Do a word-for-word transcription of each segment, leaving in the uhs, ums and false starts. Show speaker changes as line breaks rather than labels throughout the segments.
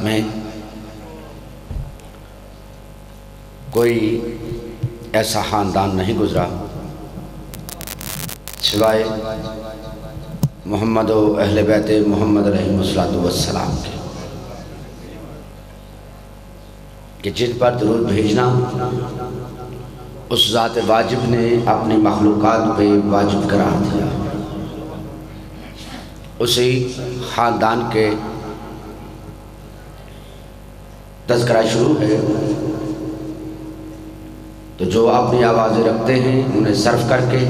میں کوئی ایسا خاندان نہیں گزرا سوائے محمد و اہل بیت محمد علیہ السلام کے کہ جن پر درود بھیجنا اس ذات واجب نے اپنی مخلوقات پہ واجب قرار دیا۔ اسی خاندان کے تذکرہ شروع ہے تو جو اپنی آوازیں رکھتے ہیں انہیں صرف کر کے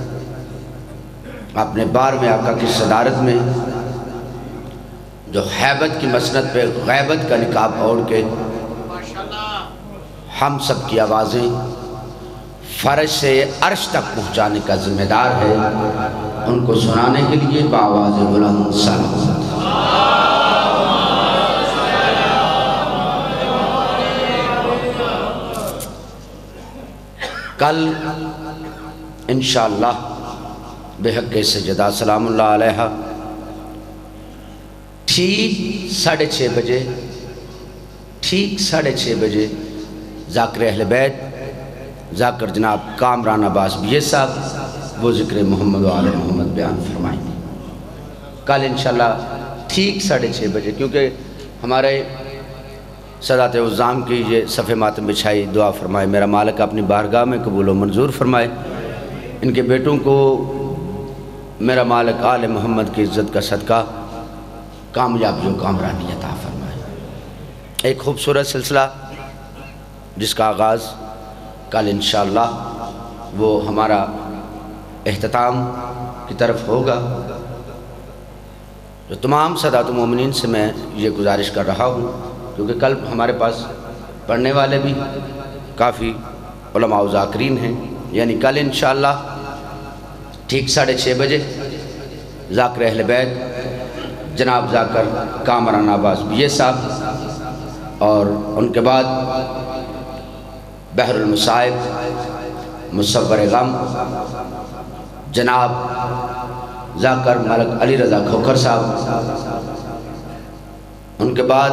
اپنے بار میں آقا کی صدارت میں جو حیبت کی مسند پہ غیبت کا نقاب اوڑھ کے ہم سب کی آوازیں فرش سے عرش تک پہنچانے کا ذمہ دار ہے، ان کو سنانے کے لیے بآواز بلند سلام۔ کل انشاءاللہ بحق سجدہ سلام اللہ علیہ ٹھیک ساڑھے چھ بجے ٹھیک ساڑھے چھ بجے ذاکر اہل بیت ذاکر جناب کامران عباس بیہ صاحب وہ ذکر محمد و آل محمد بیان فرمائیں گے کل انشاءاللہ ٹھیک ساڑھے چھ بجے، کیونکہ ہمارے سادات عظام کی یہ صفحہ ماتم بچھائی دعا فرمائے میرا مالک اپنی بارگاہ میں قبول و منظور فرمائے، ان کے بیٹوں کو میرا مالک آل محمد کی عزت کا صدقہ کامیابی و کامرانی عطا فرمائے۔ ایک خوبصورت سلسلہ جس کا آغاز کل انشاءاللہ وہ ہمارا اختتام کی طرف ہوگا، جو تمام سادات مومنین سے میں یہ گزارش کر رہا ہوں کیونکہ کل ہمارے پاس پڑھنے والے بھی کافی علماء و ذاکرین ہیں، یعنی کل انشاءاللہ ٹھیک ساڑھے چھ بجے ذاکر اہل بیت جناب ذاکر کامران عباس بیہ صاحب اور ان کے بعد بحر المصائب مصور غم جناب ذاکر ملک علی رضا کھوکھر صاحب، ان کے بعد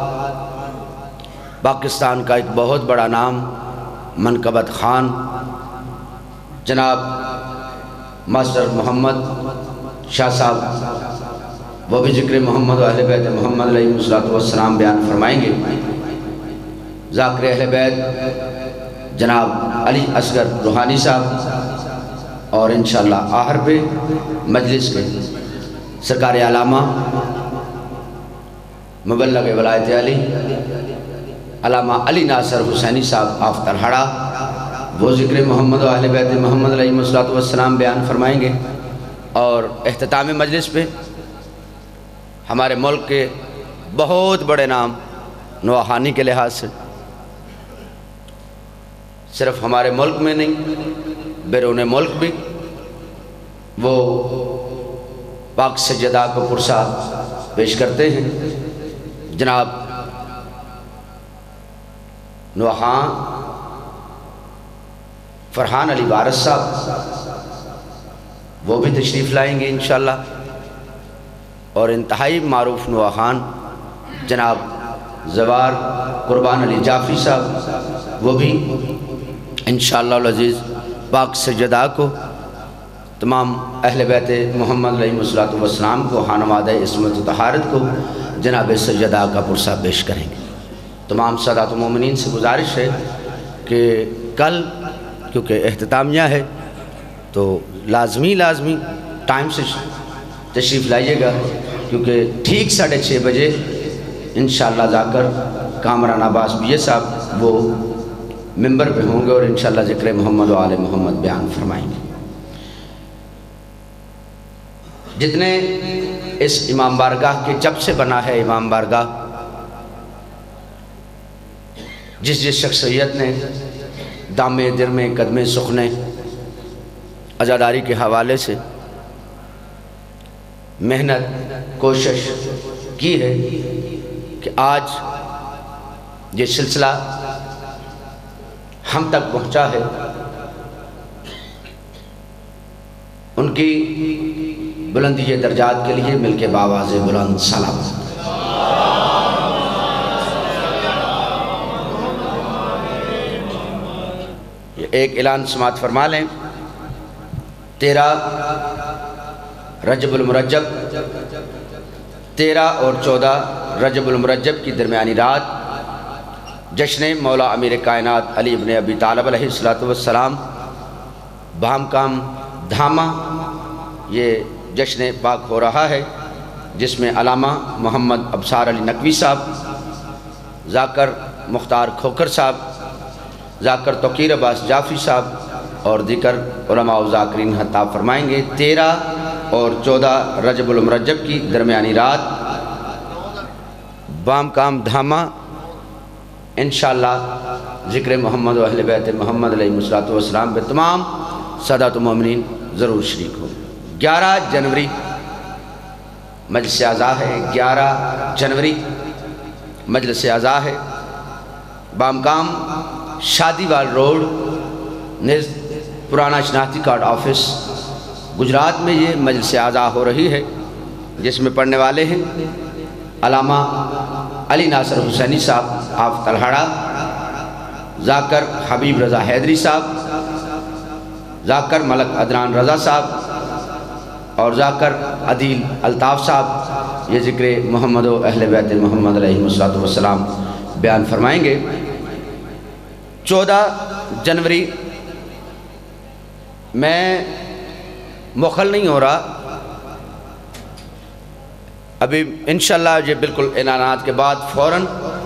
پاکستان کا ایک بہت بڑا نام منقبت خان جناب ماسٹر محمد شاہ صاحب، وہ بھی ذکر محمد و اہل بیت محمد علیہ السلام بیان فرمائیں گے۔ ذاکر اہل بیت جناب علی اصغر روحانی صاحب اور انشاءاللہ آخر پہ مجلس کے سرکار علامہ مبلغ ولایت علی علامہ علی ناصر حسینی صاحب آفتر ہڑا، وہ ذکر محمد و اہل بیت محمد علیہ السلام بیان فرمائیں گے، اور اختتام مجلس پہ ہمارے ملک کے بہت بڑے نام نواحانی کے لحاظ سے صرف ہمارے ملک میں نہیں بیرون ملک بھی وہ پاک سجدہ کو پرسا پیش کرتے ہیں۔ جناب نوحان فرحان علی وارث صاحب وہ بھی تشریف لائیں گے انشاءاللہ، اور انتہائی معروف نوحان جناب زوار قربان علی جعفری صاحب وہ بھی انشاءاللہ العزیز پاک سجدہ کو تمام اہل بیت محمد علیہ السلام کو خانوادہ عصمت و طہارت کو جناب سجدہ کا پرسہ پیش کریں گے۔ تمام سادات مومنین سے گزارش ہے کہ کل کیونکہ اختتامیہ ہے تو لازمی لازمی ٹائم سے تشریف لائیے گا، کیونکہ ٹھیک ساڑھے چھ بجے انشاءاللہ ذاکر کامران عباس بیہ صاحب وہ ممبر پہ ہوں گے اور انشاءاللہ ذکر محمد و آل محمد بیان فرمائیں گے۔ جتنے اس امام بارگاہ کے جب سے بنا ہے امام بارگاہ، جس جس شخصیت نے دامے درمے قدمے سخنے عزاداری کے حوالے سے محنت کوشش کی ہے کہ آج یہ سلسلہ ہم تک پہنچا ہے، ان کی بلندی درجات کے لیے مل کے بآواز بلند سلام۔ ایک اعلان سماعت فرما لیں۔ تیرہ رجب المرجب، تیرہ اور چودہ رجب المرجب کی درمیانی رات جشن مولا امیر کائنات علی ابن ابی طالب علیہ السلام بام کام دھاما یہ جشن پاک ہو رہا ہے، جس میں علامہ محمد ابصار علی نقوی صاحب، ذاکر مختار کھوکھر صاحب، ذاکر توقیر عباس جعفری صاحب اور دیگر علماء و ذاکرین خطاب فرمائیں گے۔ تیرہ اور چودہ رجب المرجب کی درمیانی رات بام کام دھاما انشاءاللہ ذکر محمد و اہل بیت محمد علیہ السلام پہ تمام سادات و مومنین ضرور شریک ہوں۔ گیارہ جنوری مجلس اعزا ہے، گیارہ جنوری مجلس اعزا ہے، بامکام شادی وال روڈ نزد پرانا شناختی کارڈ آفس گجرات میں یہ مجلس اعزا ہو رہی ہے، جس میں پڑھنے والے ہیں علامہ علی ناصر حسینی صاحب آف تلہاڑا، ذاکر حبیب رضا حیدری صاحب، ذاکر ملک عدنان رضا صاحب اور ذاکر عدیل الطاف صاحب یہ ذکر محمد و اہل بیت محمد علیہ السلام بیان فرمائیں گے۔ چودہ جنوری میں مخل نہیں ہو رہا، ابھی انشاءاللہ یہ بالکل اعلانات کے بعد فوراً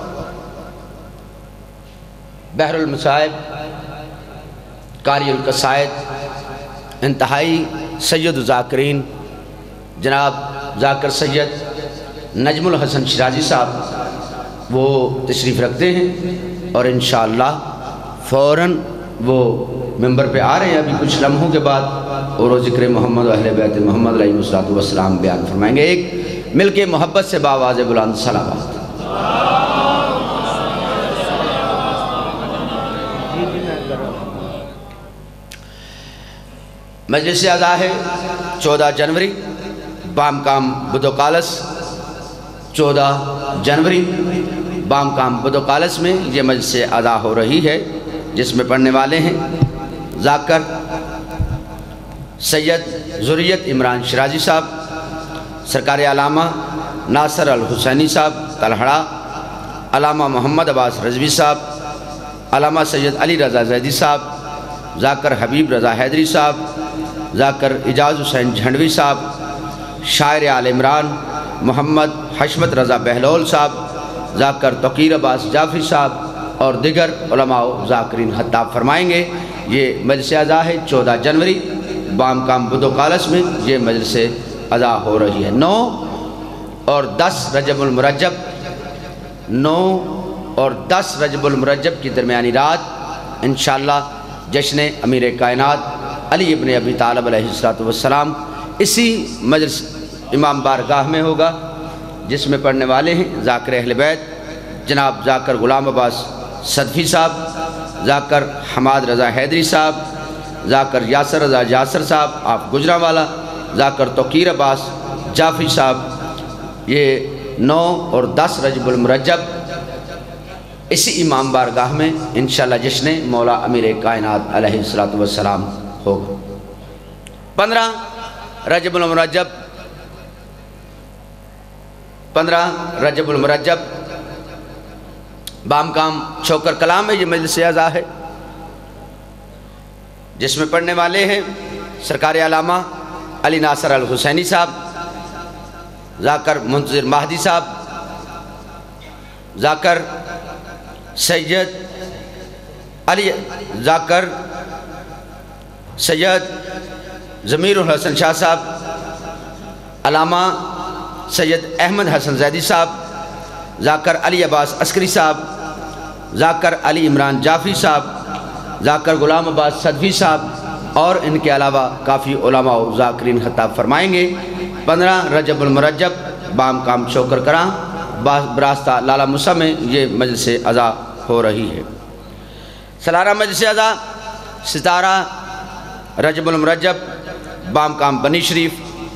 بحر المصائب قاری القصائد انتہائی سید الذاکرین جناب ذاکر سید نجم الحسن شیرازی صاحب وہ تشریف رکھتے ہیں اور انشاءاللہ فوراً وہ ممبر پہ آ رہے ہیں ابھی کچھ لمحوں کے بعد، اور وہ ذکر محمد و اہل بیت محمد علیہ السلام بیان فرمائیں گے۔ ایک مل کے محبت سے باواز بلند صلوات۔ مجلس اعزا ہے چودہ جنوری بام کام بدو کالس، چودہ جنوری بام کام بدو کالس میں یہ مجلس اعزا ہو رہی ہے، جس میں پڑھنے والے ہیں ذاکر سید ذریت عمران شیرازی صاحب، سرکار علامہ ناصر الحسینی صاحب تلہڑا، علامہ محمد عباس رضوی صاحب، علامہ سید علی رضا زیدی صاحب، ذاکر حبیب رضا حیدری صاحب، ذاکر اجاز حسین جھنڈوی صاحب، شاعر آل عمران محمد حشمت رضا بہلول صاحب، ذاکر توقیر عباس جعفری صاحب اور دیگر علماء و ذاکرین خطاب فرمائیں گے۔ یہ مجلس اعزا ہے چودہ جنوری بام کام بدو کالس میں یہ مجلس اعزا ہو رہی ہے۔ نو اور دس رجب المرجب، نو اور دس رجب المرجب کی درمیانی رات انشاءاللہ جشن امیر کائنات علی ابن ابی طالب علیہ السلام اسی مجلس امام بارگاہ میں ہوگا، جس میں پڑھنے والے ہیں ذاکر اہل بیت جناب ذاکر غلام عباس صدفی صاحب، ذاکر حماد رضا حیدری صاحب، ذاکر یاسر رضا یاسر صاحب آپ گجرانوالا، ذاکر توقیر عباس جعفری صاحب۔ یہ نو اور دس رجب المرجب اسی امام بارگاہ میں انشاءاللہ جشن مولا امیر کائنات علیہ السلام ہوگا۔ پندرہ رجب المرجب، پندرہ رجب المرجب بام کام چھوکر کلام میں یہ مجلس اعزا ہے، جس میں پڑھنے والے ہیں سرکار علامہ علی ناصر الحسینی صاحب، ذاکر منتظر مہدی صاحب، ذاکر سید علی ذاکر سید ضمیر الحسن شاہ صاحب، علامہ سید احمد حسن زیدی صاحب، ذاکر علی عباس عسکری صاحب، ذاکر علی عمران جعفری صاحب، ذاکر غلام عباس صدفی صاحب اور ان کے علاوہ کافی علماء و ذاکرین خطاب فرمائیں گے۔ پندرہ رجب المرجب بام کام چوکر کراں براستہ لالا موسیٰ میں یہ مجلس اعزا ہو رہی ہے۔ سالانہ مجلس اعزا ستارہ رجب المرجب بام کام بنی شریف،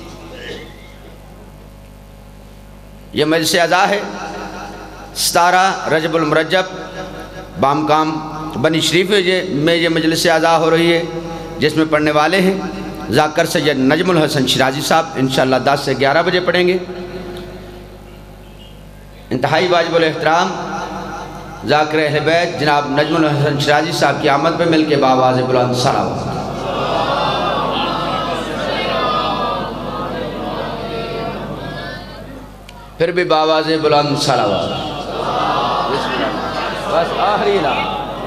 یہ مجلس اعزا ہے ستارہ رجب المرجب بام کام بنی شریف میں یہ مجلس اعزا ہو رہی ہے، جس میں پڑھنے والے ہیں ذاکر سید نجم الحسن شیرازی صاحب، انشاءاللہ دس سے گیارہ بجے پڑھیں گے۔ انتہائی واجب الاحترام ذاکر اہل بیت جناب نجم الحسن شیرازی صاحب کی آمد پہ مل کے بآواز بلند صلوات۔ پھر بھی بآواز بلند صلوات۔ بس آخری لا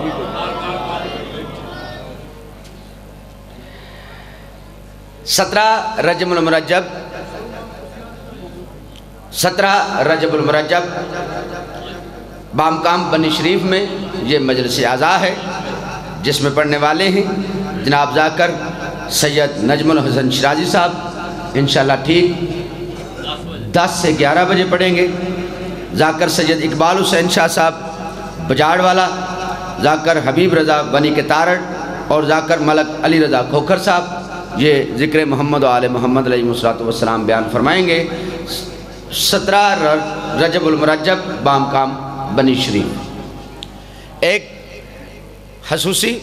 سترہ رجب المرجب سترہ رجب المرجب بامکام بنی شریف میں یہ مجلس اعزا ہے، جس میں پڑھنے والے ہیں جناب ذاکر سید نجم الحسن شیرازی صاحب، انشاءاللہ ٹھیک دس سے گیارہ بجے پڑھیں گے۔ ذاکر سید اقبال حسین شاہ صاحب بجاڑ والا، ذاکر حبیب رضا بنی کے تارڑ اور ذاکر ملک علی رضا کھوکھر صاحب یہ ذکر محمد و آل محمد علیہ السلام بیان فرمائیں گے۔ سترہ رجب المرجب بامکام بنی شریف۔ ایک خصوصی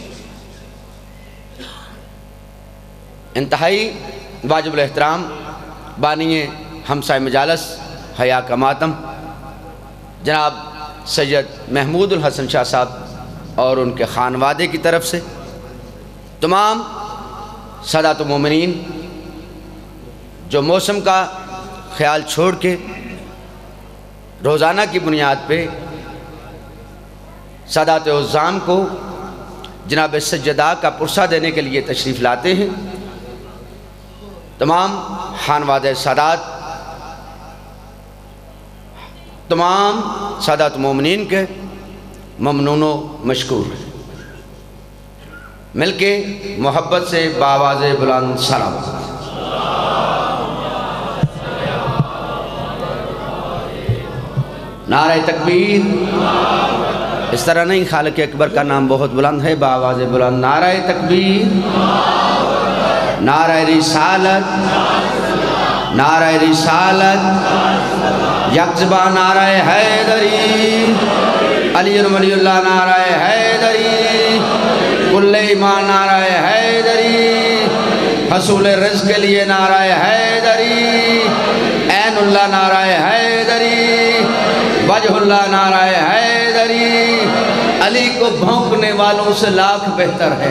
انتہائی واجب الاحترام بانی ہمسائے مجالس حیا کا ماتم جناب سید محمود الحسن شاہ صاحب اور ان کے خانوادے کی طرف سے تمام سادات مومنین جو موسم کا خیال چھوڑ کے روزانہ کی بنیاد پہ سادات عظام کو جناب سجدہ کا پرسہ دینے کے لیے تشریف لاتے ہیں، تمام خانوادہ سادات تمام سادات مومنین کے ممنون و مشکور ہیں۔ مل کے محبت سے بآواز بلند صلوات۔ نعرہ تکبیر۔ اس طرح نہیں، خالق اکبر کا نام بہت بلند ہے، بآواز بلند نعرہ تکبیر، نعرہ رسالت، نعرہ رسالت، یک زبان نعرہ حیدری، علی ولی اللہ نعرہ حیدری، کل ایمان نعرہ حیدری، حصول رزق کے لیے نعرہ حیدری، عین اللہ نعرہ حیدری، وجہ اللہ نعرہ حیدری، علی کو بھونکنے والوں سے لاکھ بہتر ہے۔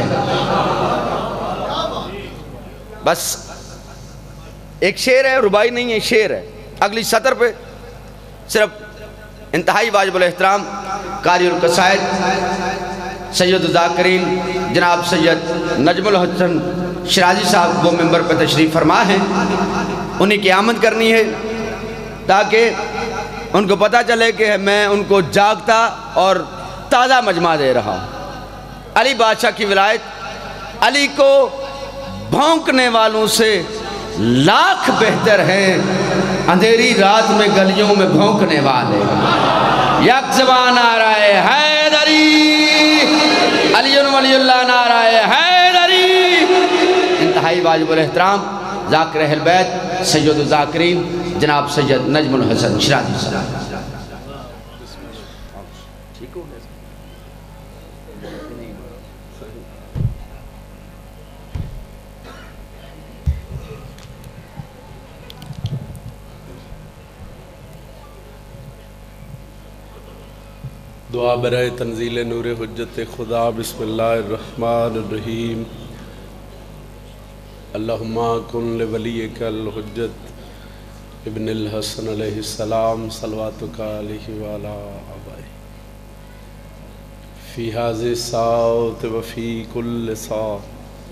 بس ایک شعر ہے، ربائی نہیں ہے، شعر ہے۔ اگلی سطر پہ صرف انتہائی واجب الاحترام قاری القصائد سید الذاکرین جناب سید نجم الحسن شیرازی صاحب وہ ممبر پہ تشریف فرما ہیں، انہی کی آمد کرنی ہے تاکہ ان کو پتہ چلے کہ میں ان کو جاگتا اور تازہ مجمع دے رہا ہوں۔ علی بادشاہ کی ولایت، علی کو بھونکنے والوں سے لاکھ بہتر ہیں اندھیری رات میں گلیوں میں بھونکنے والے۔ یک زبان نعرہ حیدری، علی ولی اللہ نعرہ حیدری۔ انتہائی واجب الاحترام ذاکر اہل بیت سید الذاکرین جناب سید نجم الحسن شیرازی صاحب۔
دعا برائے تنزیل نور حجت خدا۔ بسم اللہ الرحمن الرحیم۔ اللہم کن لولیک الحجت ابن الحسن علیہ السلام صلواتک علیہ وعلا آبائے فی حاضر ساعت وفی کل ساعت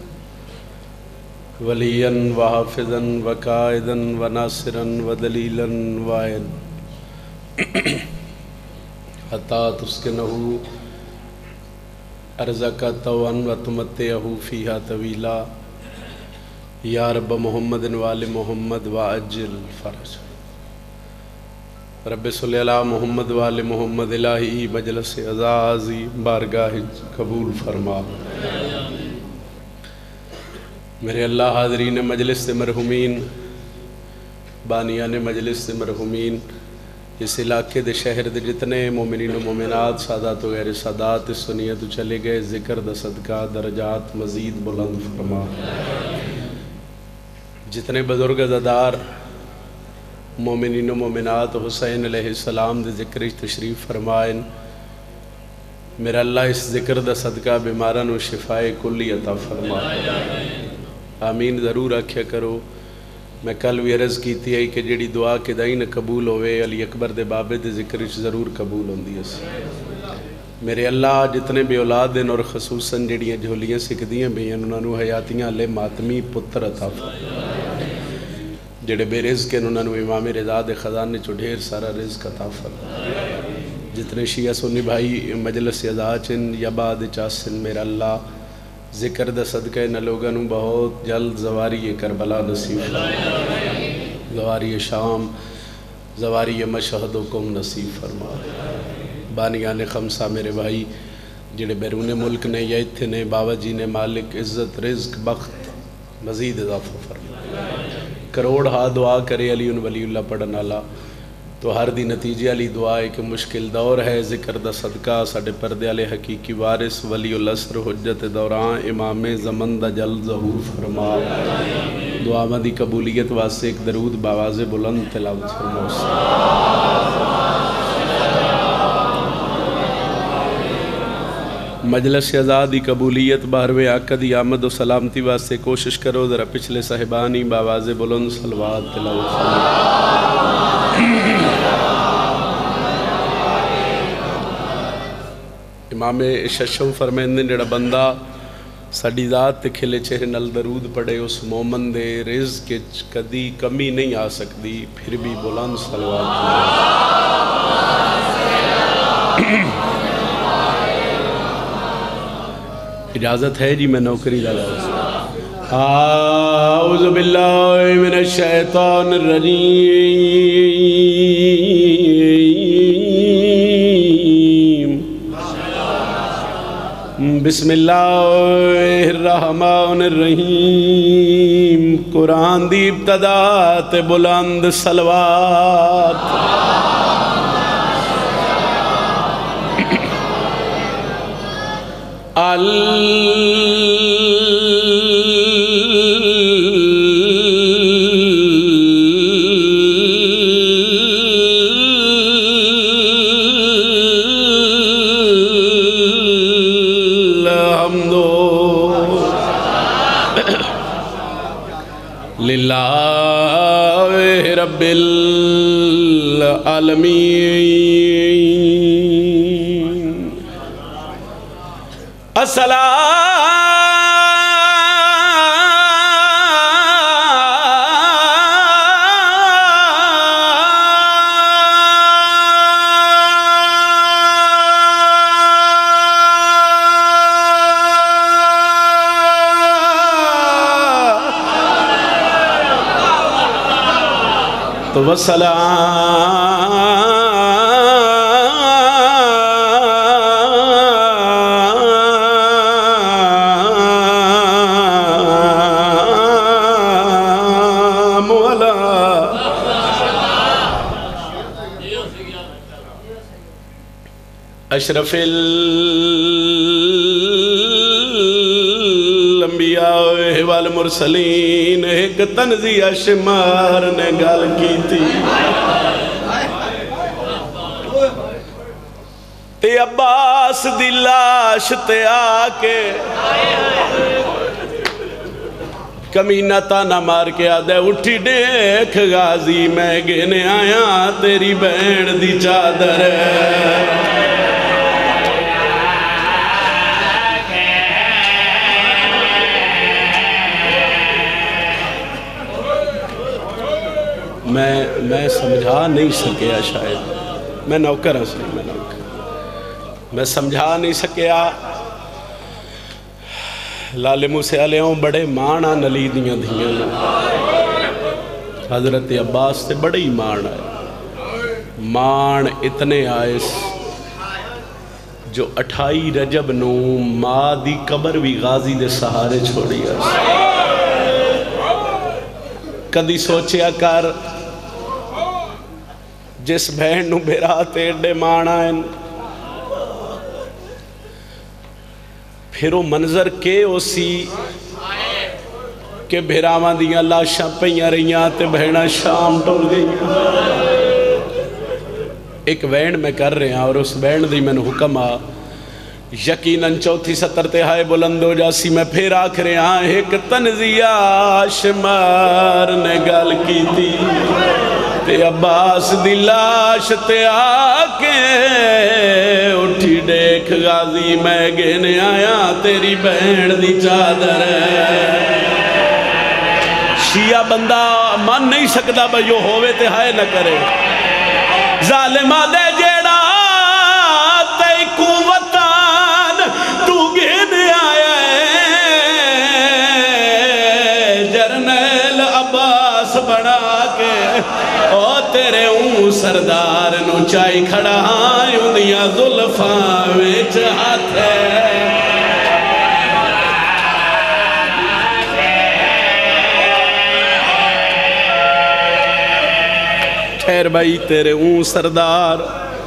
ولیا وحافظا وقائدا وناصرا ودلیلا وعین حتی تسکنہو ارزقا توان و تمتعہو فیہا طویلا یا رب محمد وآل محمد وعجل فرج۔ رب صلی اللہ محمد وآل محمد الہی مجلس عزازی بارگاہ قبول فرما۔ میرے اللہ حاضرین مجلس سے مرحومین، بانیان مجلس سے مرحومین، اس علاقے دے شہر دے جتنے مومنین و مومنات سادات و غیر سادات اس سنیت چلے گئے ذکر دا صدقہ درجات مزید بلند فرما. جتنے بزرگ عزادار مومنین و مومنات حسین علیہ السلام دے ذکر تشریف فرمائن، میرا اللہ اس ذکر دا صدقہ بیماران و شفائے کلی عطا فرما. آمین ضرور آکھیا کرو. میں کل بھی عرض کیتی ہے کہ جڑی دعا کہ دائی نہ قبول ہوئے علی اکبر دے بابے دے ذکر ضرور قبول ہوندی ہے. میرے اللہ جتنے بھی اولاد ہیں اور خصوصاً جڑیاں جھولیاں سکھدیاں بھی ہیں انہوں نے حیاتیاں لے ماتمی پتر عطا فرما. جڑے بے رزق ہیں انہوں نے امام رضا دے خزانے چو ڈھیر سارا رزق عطا فرما. جتنے شیعہ سنی بھائی مجلس ازاچن یا بعد چاسن میرا اللہ ذکر دا صدقہ نہ لوگنوں بہت جلد زواری کربلا نصیب فرما، زواری شام، زواری مشہد و کم نصیب فرما. بانیان خمسہ میرے بھائی جڑے بیرون ملک نے یا اتھے نے بابا جی نے مالک عزت رزق بخت مزید اضافہ فرما. کروڑ ہاں دعا کرے علی ولی اللہ پڑھن والا تو ہر دی نتیجے علی دعا ہے کہ مشکل دور ہے. ذکر دا صدقہ ساڑھے پردے والے حقیقی وارث ولی الاسر حجت دوران امام زمن دا جلد ظہور فرما. دعا مندی قبولیت واسطے ایک درود باواز بلند تلاوت فرما. مجلس آزادی قبولیت باروے آقا دی آمد و سلامتی واسطے کوشش کرو ذرا پچھلے صاحبانی باواز بلند صلوات تلاوت فرما. امام ششم فرمیندے جڑا بندہ ساڑی ذات تے کھلے چہرے نل درود پڑے اس مومن دے رزق کدی کمی نہیں آ سکتی. پھر بھی بلند صلوات. اجازت ہے جی میں نوکری ڈالا. اعوذ باللہ من الشیطان الرجیم. بسم اللہ الرحمن الرحیم. قرآن دی ابتدا تے بلند صلوات. للہ رب العالمین. تو والسلام علی اشرف الانبیاء والمرسلین. ایک تنزیہ شمار نے گال کی تھی تے عباس دی لاش تے آکے کمینہ تانا مار کے آدھے اٹھی دیکھ غازی میں گینے آیا تیری بین دی چادر ہے. میں میں سمجھا نہیں سکیا شاید میں نوکر ہوں میں نوکر میں سمجھا نہیں سکیا. لالے موسیٰ علیہ ہوں بڑے مانا نلی دیاں دیاں حضرت عباس سے بڑے ہی مان آئے. مان اتنے آئے جو اٹھائی رجب نو ماں دی قبر بھی غازی دے سہارے چھوڑی ہے. کدی سوچیا کر جس بہن نو بھرا تے ایڈے مان آئے پھر وہ منظر کے ہو سی کہ بھراواں دیاں لاشاں پئیاں رہیاں تے بہناں شام ٹول گئیاں۔ ایک وین میں کر رہے ہیں اور اس وین دی میں نے حکم آ یقیناً چوتھی ستر تہائے بلند ہو جاسی میں پھر آکھ رہے ہیں ایک تنزیہ شمار نے گل کی تھی تے عباس دی لاش تے آکے اٹھی دیکھ غازی میں گھنے آیا تیری بہن دی چادر ہے۔ شیعہ بندہ مان نہیں سکتا بھائیو ہوئے تے ہائے نہ کرے ظالمہ دے جیڑا تے قوتان تو گھنے آیا ہے جرنیل عباس بنا کے او تیرے اون سردار نو چائی کھڑا ہاں اندیاں ظلفاں ویچ ہاتھ ہے۔ خیر بھائی تیرے اون سردار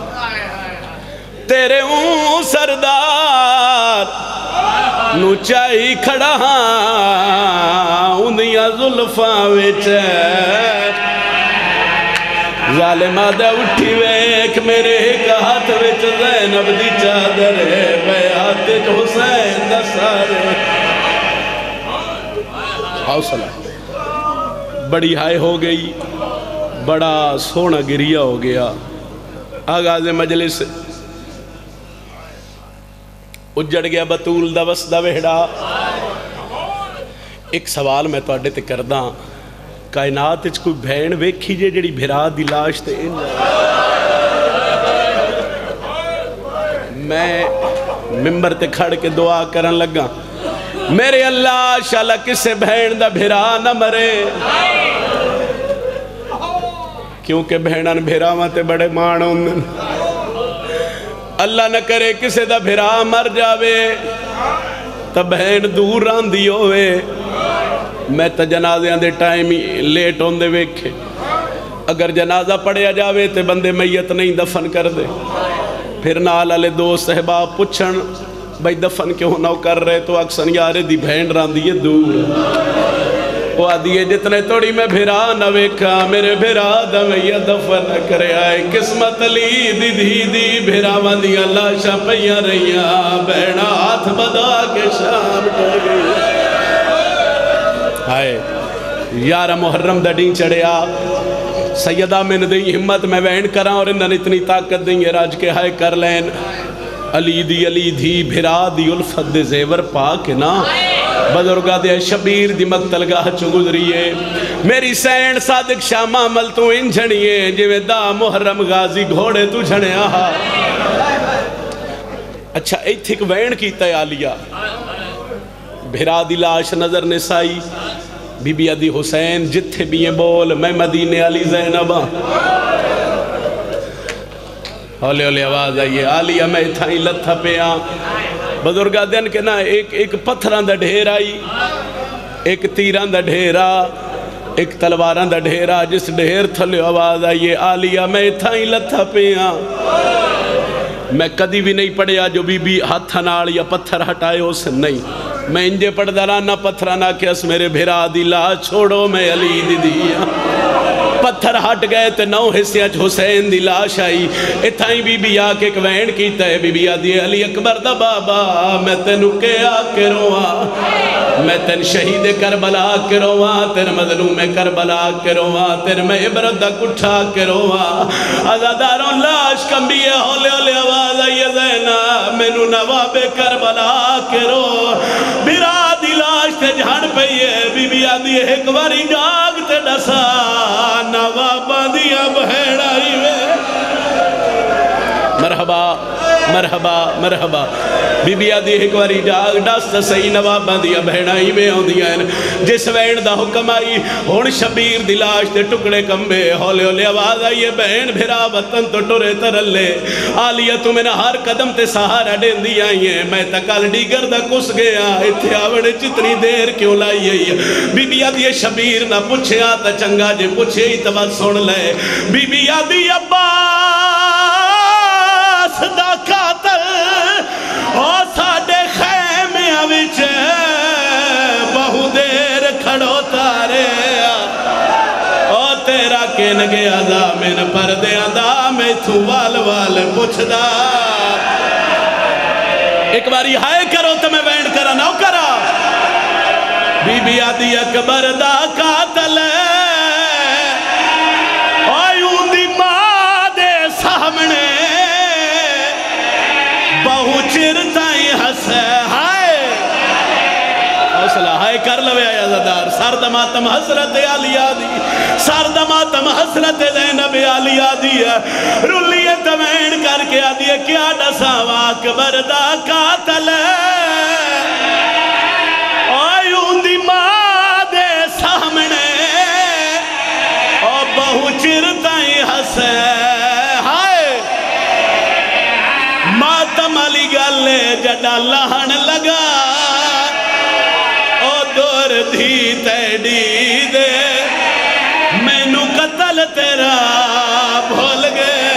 تیرے اون سردار نو چائی کھڑا ہاں اندیاں ظلفاں وچ ظالمہ دے اٹھی ویک میرے ایک ہاتھ وچ زینب دی چادر ہے بیعت حسین دا سارے حوصلہ بڑی ہائے ہو گئی بڑا سونا گریہ ہو گیا۔ آغاز مجلس اجڑ گیا بطول دا وسدہ وہڑا۔ ایک سوال میں تو اڈے تے کرداں کائنات اچھ کوئی بھین ویکھی جے جڑی بھرا دی لاش تے ان میں ممبر تے کھڑ کے دعا کرن لگا میرے اللہ شالا کسے بھین دا بھرا نہ مرے کیونکہ بہنان بھیراواں تے بڑے مان ہوندن اللہ نہ کرے کسے دا بھیرا مر جاوے تا بہن دور راندی ہوئے میں تا جنازیاں دے ٹائم لیٹ ہوندے ویکھے اگر جنازہ پڑھیا جاوے تے بندے میت نہیں دفن کر دے پھر نال علی دوست احباب پچھن بھائی دفن کیوں نہ کر رہے تو اکسن یارے دی بہن راندی ہے دور وہ آدھیے جتنے توڑی میں بھیرا نہ ویکھا میرے بھیرا دمیا دفن کرے آئے قسمت لی دی دی دی بھیرا وندی اللہ شاہ پہیاں رہیاں بہنا ہاتھ بدا کے شام کر گئی آئے یارہ محرم دڑیں چڑھیا سیدہ میں ندیں ہمت میں وین کراں اور انہاں اتنی طاقت دیں یہ راج کے ہائے کر لین علی دی علی دی بھیرا دی الفت دے زیور پاک نا بزرگا دے شبیر دی مقتلگاہ چو گزریے میری سین صادق شاہ معامل تو ان جھڑیے جویں دا محرم غازی گھوڑے تو جھڑے آہا اچھا ایتھک وین کی تیالیہ بھرا دی لاش نظر نسائی بی بی عدی حسین جتھے بھی یہ بول میں مدینے علی زینبہ ہولے ہولے آواز آئیے آلیہ میں اتھائی لتھا پہ آن بزرگا دن کے نا ایک ایک پتھران دا ڈھیر آئی ایک تیران دا ڈھیرا ایک تلواران دا ڈھیرا جس ڈھیر تھلے آواز آئیے آلیہ میں اتھائی لتھا پہ آن میں کدی بھی نہیں پڑھیا جو بی بی ہاتھ ناڑ یا پتھر ہٹائے ہو سے نہیں میں انجے پڑھ دارانا پتھرانا کیس میرے بھیرا دیلا چھوڑو میں علی دی دیا پتھر ہٹ گئے تے نو حصیاں حسین دی لاش آئی اتھائیں بی بی آکے ایک وین کیتا ہے بی بی آدھی علی اکبر دا بابا میں تینو کے آکے رواں میں تین شہید کربلا کے رواں تین مظلوم کربلا کے رواں تین میں عبرت دا کٹھا کے رواں آزاداروں لاش کمبیے ہولے ہولے آواز آئیے زینہ مینو نواب کربلا کے رو بھرا دی لاش تے جھڑ پئیے بی بی آدھی ایک واری جاگ تے ڈسا نواباں دیا بہڑائی میں مرحبا مرحبا مرحبا بی بی آدھی ایک واری جاگ دست سہی نواباں دیا بہناں ہی میں آندیاں جس وین دا حکم آئی ہون شبیر دی لاش دے ٹکڑے کمبے ہولے ہولے آواز آئیے بہن بھرا وطن تو ٹورے ترلے آلیہ تو میں نے ہر قدم تے سہارا دین دی آئیے میں تکال ڈیگر دا کس گیا اتھے آوڑے جتنی دیر کیوں لائی آئی بی بی آدھی شبیر نہ پوچھے آتا چنگا جے پوچھے ہی تو بات سن لے بی بی آدھی عباس دا قاتل او ساڑے خیمیاں وچ بہو دیر کھڑو تارے او تیرا کین گیا دا من پردیاں دا میں تو وال وال پوچھ دا ایک باری ہائے کرو تو میں وینڈ کرا نہ کرا بی بی آدھی اکبر دا قاتل آئیون دی ماں دے سامنے بہو چرتائی حسے ہائے حوصلہ ہائے کر لوے آیا زدار سرد ماتم حسرت علی آدھی سرد ماتم حسرت زینب علی آدھی رلیے تمین کر کے آدھی کیا ڈسا واکبر دا قاتل آئیون دی ماں دے سامنے او بہو چرتائی حسے ہائے ماتم علی گلے جڑا لہن لگا او دور دھی تیڑی دے میں نو قتل تیرا بھول گئے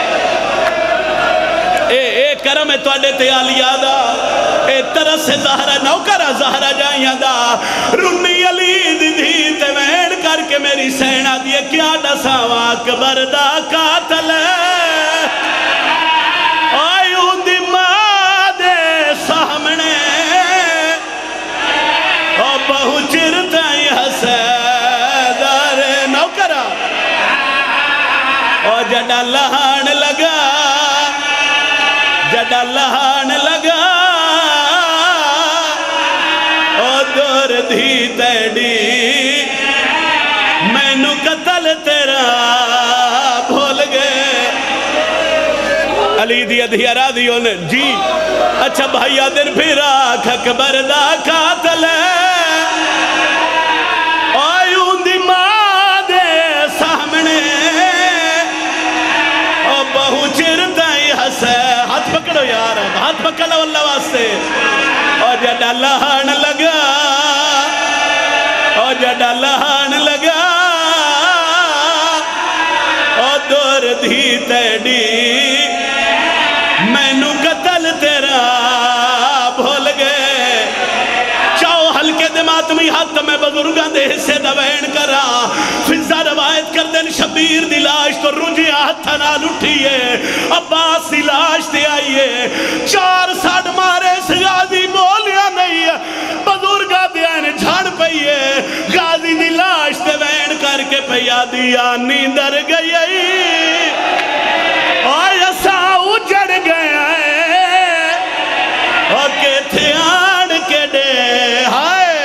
اے اے کرم ہے تو اڈے تے آلی آدھا اے طرح سے زہرہ نوکرہ زہرہ جائیاں دا رنی علی دی دھی تے وین کر کے میری سینہ دیئے کیا ڈسا واکبر دا قاتل آئیون دی ماں دے سامنے او بہو چرتائی حسے دارے نوکرہ او جڑا لہان لگا جڑا لہان لگا او دور دھی تیڑی میں نو قتل تیرا بھول گئے علی دی ادھی ارادیوں نے جی اچھا بھائی آدھر پھر آکھ اکبر دا قاتل آئیون دی ماں دے سامنے او بہو چرتائی حسے ہاتھ پکڑو یار ہاتھ پکڑو اللہ واسطے او جڑا لہان لگا او جڑا لہان لگا او دور دھی تیڑی میں نو قتل تیرا بھول گئے چاہو ہلکے دماتمی حد میں بزرگاں دے حصے دوین کرا فضا روایت کر دن شبیر دی لاش تو رجی آتھا نہ لٹھئیے عباس دی لاش دے آئیے چار ساڑھ مارے سے غازی بولیا نہیں بزرگاں دے آئینے جھاڑ پئیے غازی دی لاش دے وین کر کے پیا دیا نیندر گئی آیا سا اجڑ گیا اور کہ تھے آن کے دے ہائے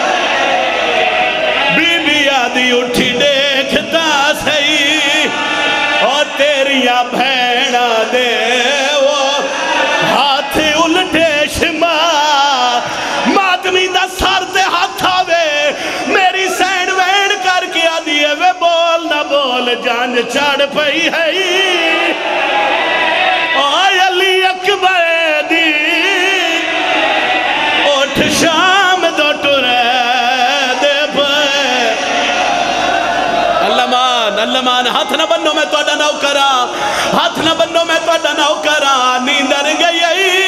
بی بی آدھی اٹھی دیکھتا سہی اور تیریاں بھیڑا دے وہ ہاتھ الٹے شما ماتمی دا سار دے ہاتھ آوے میری سین وین کر کے آدھی ہے وہ بول نہ بول جان چاڑ پئی ہے آئے علی اکبر دی اٹھ شام دو ٹورے دے پائے اللہ مان اللہ مان ہاتھ نہ بنو میں تو اڈا ناؤ کرا ہاتھ نہ بنو میں تو اڈا ناؤ کرا نیندر گئی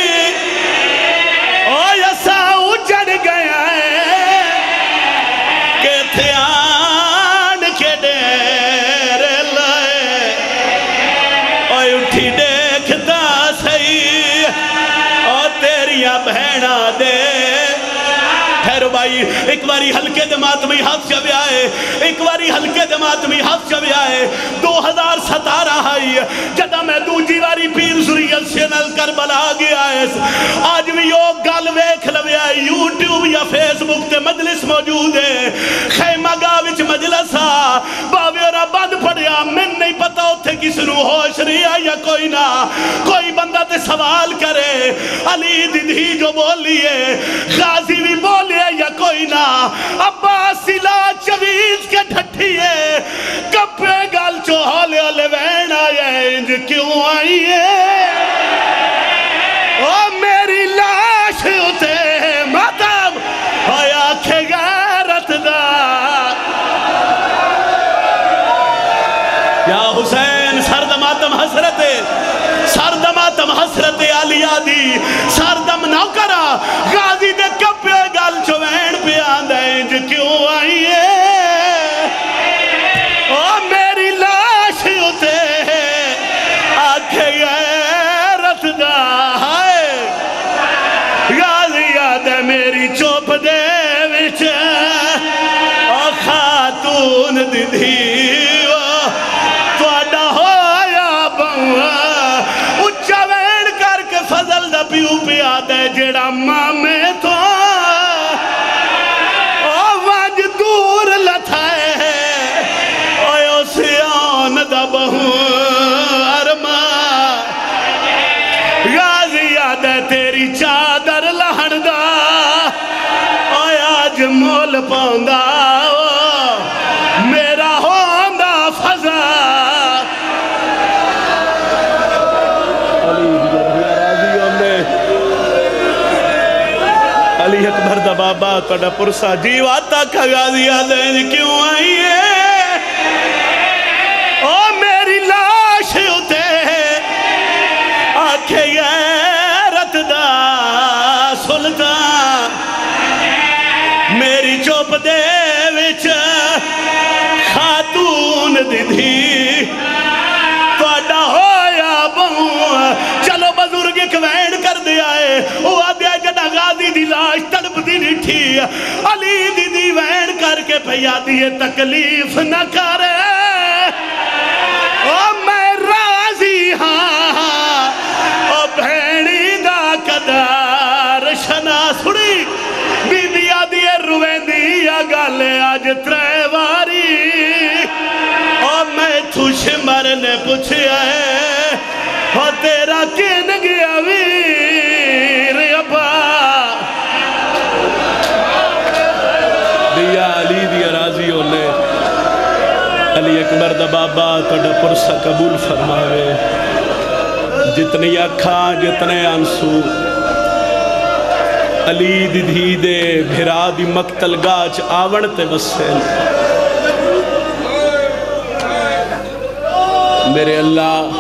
آئے ایسا اجڑ گیا ہے کہ تھے آن کے دیر لائے آئے اٹھی دیکھتا سہی اور تیریاں بہنہ دے خیر بھائی ایک باری ہلکے دمات میں ہاتھ چوے آئے ایک باری ہلکے دمات میں ہاتھ چوے آئے دو ہزار ستارہ آئی جدہ میں دو جیواری پیر سوریت سے نل کربلا گیا ہے آج بھی یو گال ویکھ لوے آئے یوٹیوب یا فیس بک تے مجلس موجود ہے خیمہ گاوچ مجلسا باوی اور بند پڑیا من نہیں پتا ہوتے کس نو ہوش رہی ہے یا کوئی نہ کوئی بندہ تے سوال کرے علی دیدھی جو بولیے غازی بھی بولے یا کوئی نہ عباس سلا چویز کے ڈھٹھیے کپے گل چوہالے والے وین آئے انج کیوں آئیے او میری لاش ہوتے ماتم ہویا کھے غیرت دا یا حسین سرد ماتم حسرت سرد ماتم حسرت علیہ دی سردم نہ کرا غازی دے کپے گل چوین پہ آندھیں جو کیوں آئیے او میری لاش ہوتے آکھے غیرت دا غازی یاد ہے میری چوپ دے وچ او خاتون دی دھی پیو پیا دے جڑا مامے تو او وج دور لتھائے اوے او سیان دا بہو ارما غازی یاد ہے تیری چادر لہن دا اوے آج مول پاؤندا میرا ہوندہ فضا علی اکبر دا بابا توڑا پرسا جیواتا کا غازی آدھیں کیوں آئیے او میری لاش ہوتے آکھے غیرت دا سلطان میری چوپ دے وچ خاتون دی دھی توڑا ہویا بہوں چلو بزرگ ایک وین کر دیا ہے وہ آدھیا جڑا غازی دی لاش تڑپ دی نٹھی علی دی دی وین کر کے پہیا دیئے تکلیف نہ کرے او میں راضی ہاں او بھینی دا قدار شنا سڑی بی بیا دیئے روے دیا گالے آج ترے واری او میں تھوش مرنے پوچھیا ہے او تیرا کن گیا ویر ابا دیا علی دیا راضی ہونے علی اکبر دا بابا توڑا پرسا قبول فرماوے جتنی اکھاں جتنے آنسو علی دی دھی دے بھرا دی مقتل گاچ آونتے بسے میرے اللہ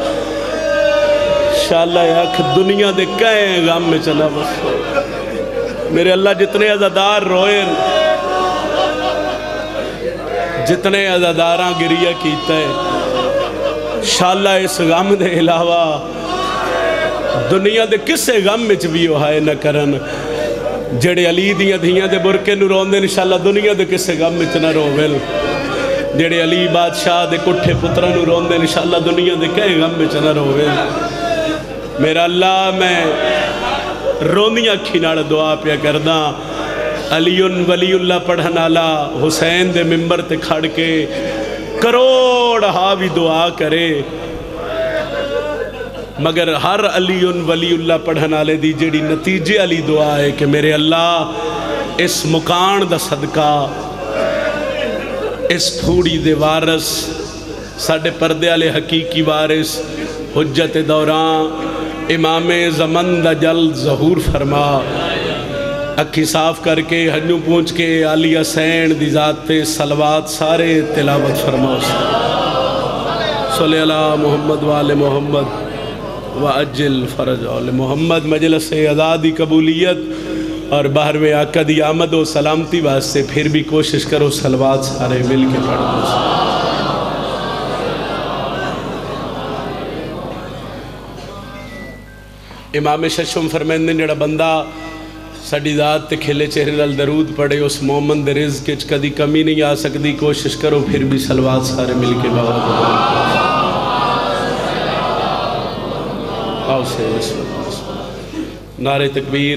شاءاللہ اکھ دنیا دے کہیں غم میں چلا بس میرے اللہ جتنے عزادار روئے جتنے عزاداراں گریہ کیتا ہے شاءاللہ اس غم دے علاوہ دنیا دے کسے غم میں چوی ہوئے نہ کرن جڑے علی دیاں دھیاں دے برکے نو روندے انشاءاللہ دنیا دے کسے غم میں چنا روویل جڑے علی بادشاہ دے کٹھے پترہ نو روندے انشاءاللہ دنیا دے کہیں غم میں چنا روویل میرا اللہ میں روندیاں کھیناڑ دعا پیا کرداں علی ولی اللہ پڑھنالا حسین دے ممبر تے کھڑ کے کروڑ ہاوی دعا کرے مگر ہر علی ولی اللہ پڑھنالے دی جڑی نتیجے علی دعا ہے کہ میرے اللہ اس مکان دا صدقہ اس پھوڑی دے وارث ساڑھے پردے والے حقیقی وارث حجت دوران امام زمن دا جلد ظہور فرما اکھی صاف کر کے ہنیوں پونچ کے علی حسین دی ذات پہ صلوات سارے تلاوت فرما صلی اللہ محمد وآل محمد وعجل فرج آل محمد مجلس ازادی قبولیت اور باہر میں آقا دی آمد و سلامتی واسطے پھر بھی کوشش کرو صلوات سارے مل کے پڑھ دو امام ششم فرمیندے جڑا بندہ ساڑی ذات تے کھلے چہرے نال درود پڑے اس مومن دے رزق کچھ کدی کمی نہیں آ سکتی کوشش کرو پھر بھی صلوات سارے مل کے بابا آؤ سے نعرہ تکبیر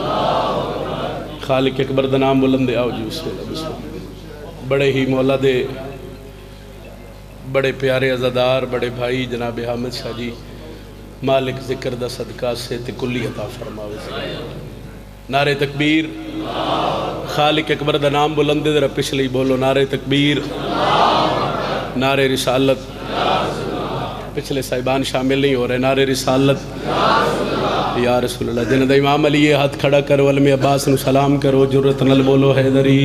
خالق اکبر دا نام بلندے آؤ جی بسم اللہ بسم اللہ بڑے ہی مولا دے بڑے پیارے عزادار بڑے بھائی جناب حامد شاہ جی مالک ذکر دا صدقہ صحت کلی عطا فرماوے نعرہ تکبیر خالق اکبر دا نام بلندے ذرا پچھلی بولو نعرہ تکبیر نعرہ رسالت پچھلے صاحبان شامل نہیں ہو رہے نعرہ رسالت یا رسول اللہ جنہ دا امام علی ہاتھ کھڑا کرو علم عباس نو سلام کرو جرت نل بولو حیدری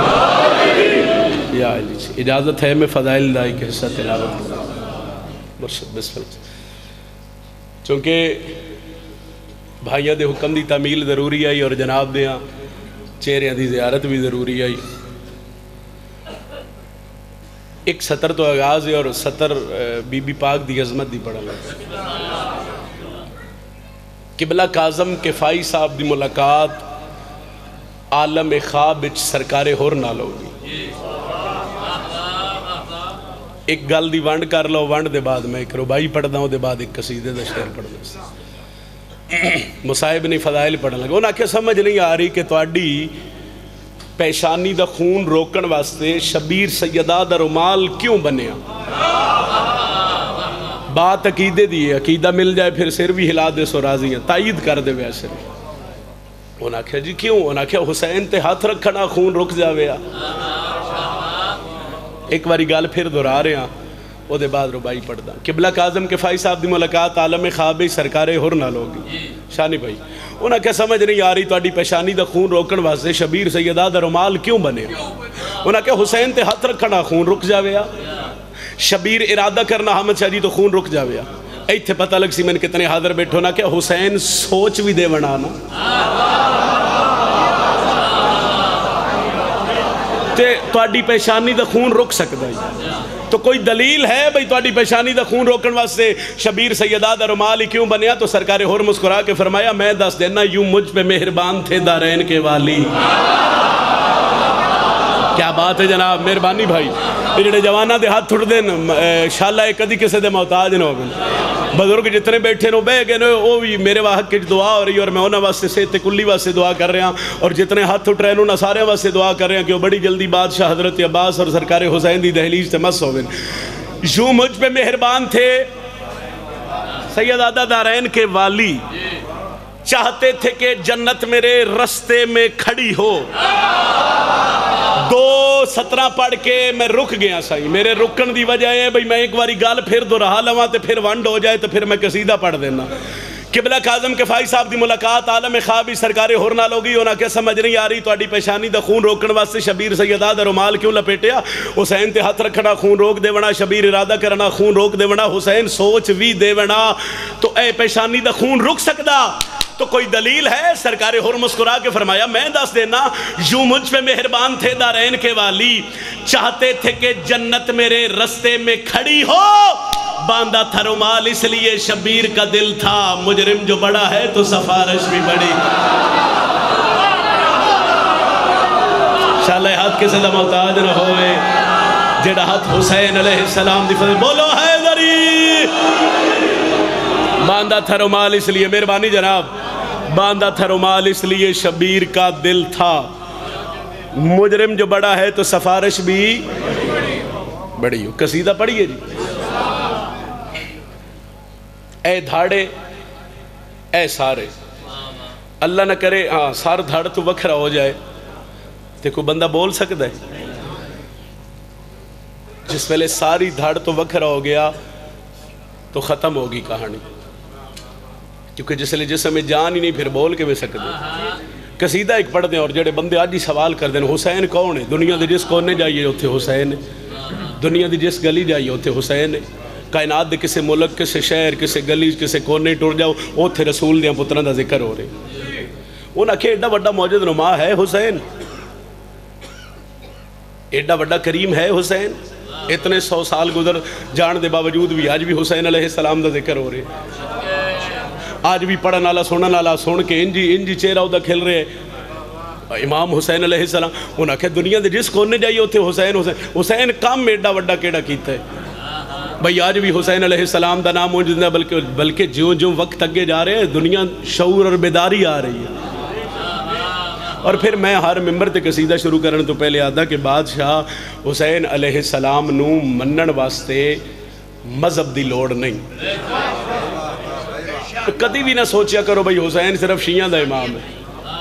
یا علی اجازت ہے میں فضائل دائی کے حصہ تلاوت مرشد بسم اللہ چونکہ بھائیاں دے حکم دی تعمیل ضروری آئی اور جناب دے ہاں چہریاں دی زیارت بھی ضروری آئی ایک سطر تو آغاز ہے اور سطر بی بی پاک دی عظمت دی پڑھا لگا قبلہ کاظم کفائی صاحب دی ملاقات عالم خواب اچ سرکار ہور نال ہوگی ایک گل دی ونڈ کر لو ونڈ دے بعد میں ایک ربائی پڑھ داؤں دے بعد ایک قصیدے دا شعر پڑھ داؤں مصائب نے فضائل پڑھن لگا انہاں کہ سمجھ نہیں آ رہی کہ تواڈی پیشانی دا خون روکن واسطے شبیر سیدہ دا رومال کیوں بنیا بات عقیدے دی ہے عقیدہ مل جائے پھر سر بھی ہلا دے سو راضی ہیں تائید کر دے ویسے انہاں کہ جی کیوں انہاں کہ حسین تے ہاتھ رکھنا خون رک جاوے ایک باری گال پھر دورا رہے ہیں وہ دے بعد ربائی پڑھ دا قبلہ کاظم کفائی صاحب دی ملاقات عالم خواب سرکار ہور نال ہوگی شانی بھائی انہاں کہ سمجھ نہیں آ رہی تواڈی پیشانی دا خون روکن واسطے شبیر سیدہ دا رومال کیوں بنے انہاں کہ حسین تے ہاتھ رکھنا خون رک جاوے شبیر ارادہ کرنا حمد شاہ جی تو خون رک جاوے ایتھے پتہ لگ سی میں کتنے حاضر بیٹھو نا کہ حسین سوچ بھی دے بنانا تے تواڈی پیشانی دا خون رک سکتا ہے تو کوئی دلیل ہے بھئی تواڈی پیشانی دا خون روکن واسطے شبیر سیدہ دا رومال ہی کیوں بنیا تو سرکار ہور مسکرا کے فرمایا میں دس دینا یوں مجھ پہ مہربان تھے دارین کے والی کیا بات ہے جناب مہربانی بھائی جڑے جوانہ دے ہاتھ تھوڑ دین شاءاللہ ایک کدی کسے دے محتاج نہ ہوگا بزرگ جتنے بیٹھے نو بے گئے وہ بھی میرے واحق کی دعا ہو رہی ہے اور میں انہوں واسطے صحت کلی واسطے دعا کر رہا ہوں اور جتنے ہاتھ اٹھ رہے ہیں سارے واسطے دعا کر رہے ہیں کہ وہ بڑی جلدی بادشاہ حضرت عباس اور سرکار حسین دی دہلیز تے مس ہوئے یوں مجھ پہ مہربان تھے سیدہ دارین کے والی چاہتے تھے کہ جنت میرے رستے میں کھڑی ہو دو سترہ پڑھ کے میں رک گیا سائی میرے رکن دی وجہ ہے بھئی میں ایک باری گال پھر دو رہا لواں تے پھر ونڈ ہو جائے تو پھر میں قصیدہ پڑھ دینا قبلہ کاظم کفائی صاحب دی ملاقات عالم خوابی سرکار ہور نال ہوگی انہاں کہ سمجھ نہیں آ رہی تواڈی پیشانی دا خون روکن واسطے شبیر سیدہ دا رومال کیوں لپیٹیا حسین تے ہاتھ رکھنا خون روک دے ونا شبیر ارادہ کرنا خون روک دے ونا حسین سوچ بھی دے ونا تو اے پیشانی دا خون رک سکدا تو کوئی دلیل ہے سرکار ہور مسکرا کے فرمایا میں دس دینا یوں مجھ پہ مہربان تھے دارین کے والی چاہتے تھے کہ جنت میرے رستے میں کھڑی ہو باندھا تھا رومال اس لیے شبیر کا دل تھا مجرم جو بڑا ہے تو سفارش بھی بڑی شاءاللہ ہاتھ کے صدا محتاج نہ ہوئے جڑا ہاتھ حسین علیہ السلام دی فضل بولو حیدری باندھا تھا رومال اس لیے مہربانی جناب باندھا تھا رومال اس لیے شبیر کا دل تھا مجرم جو بڑا ہے تو سفارش بھی بڑی ہو قصیدہ پڑھیے جی اے دھاڑے اے سارے اللہ نہ کرے ہاں سار دھاڑ تو وکھرا ہو جائے تو کوئی بندہ بول سکتا ہے جس ویلے ساری دھاڑ تو وکھرا ہو گیا تو ختم ہوگی کہانی کیونکہ جس لئے جس میں جان ہی نہیں پھر بول کے بھی سکتے قصیدہ ایک پڑھ دیں اور جڑے بندے آج ہی سوال کر دیں حسین کون ہے دنیا دے جس کونے جائیے ہوتے حسین دنیا دے جس گلی جائیے ہوتے حسین کائنات دے کسے ملک کسے شہر کسے گلی کسے کونے ٹور جاؤ وہ تھے رسول دیاں پتران دا ذکر ہو رہے انہاں کہ ایڈا بڑا موجود نما ہے حسین ایڈا بڑا کریم ہے حسین اتنے سو سال گزر جان دے باوجود بھی آج بھی حسین علیہ السلام دا ذکر ہو رہے آج بھی پڑھن والا سنن والا سن کے انجی انجی چہرہ ادا کھل رہے امام حسین علیہ السلام انہاں کہ دنیا دے جس کونے جائیے ہوتے حسین حسین حسین کام ایڈا وڈا کیڑا کیتا ہے بھئی آج بھی حسین علیہ السلام دا نام موجود ہے بلکہ بلکہ جیوں جیوں وقت اگے جا رہے ہیں دنیا شعور اور بیداری آ رہی ہے اور پھر میں ہر ممبر تے قصیدہ شروع کرنے تو پہلے آدھا کہ بادشاہ حسین علیہ السلام نو منن واسطے مذہب دی لوڑ نہیں کدی بھی نہ سوچیا کرو بھئی حسین صرف شیعہ دا امام ہے،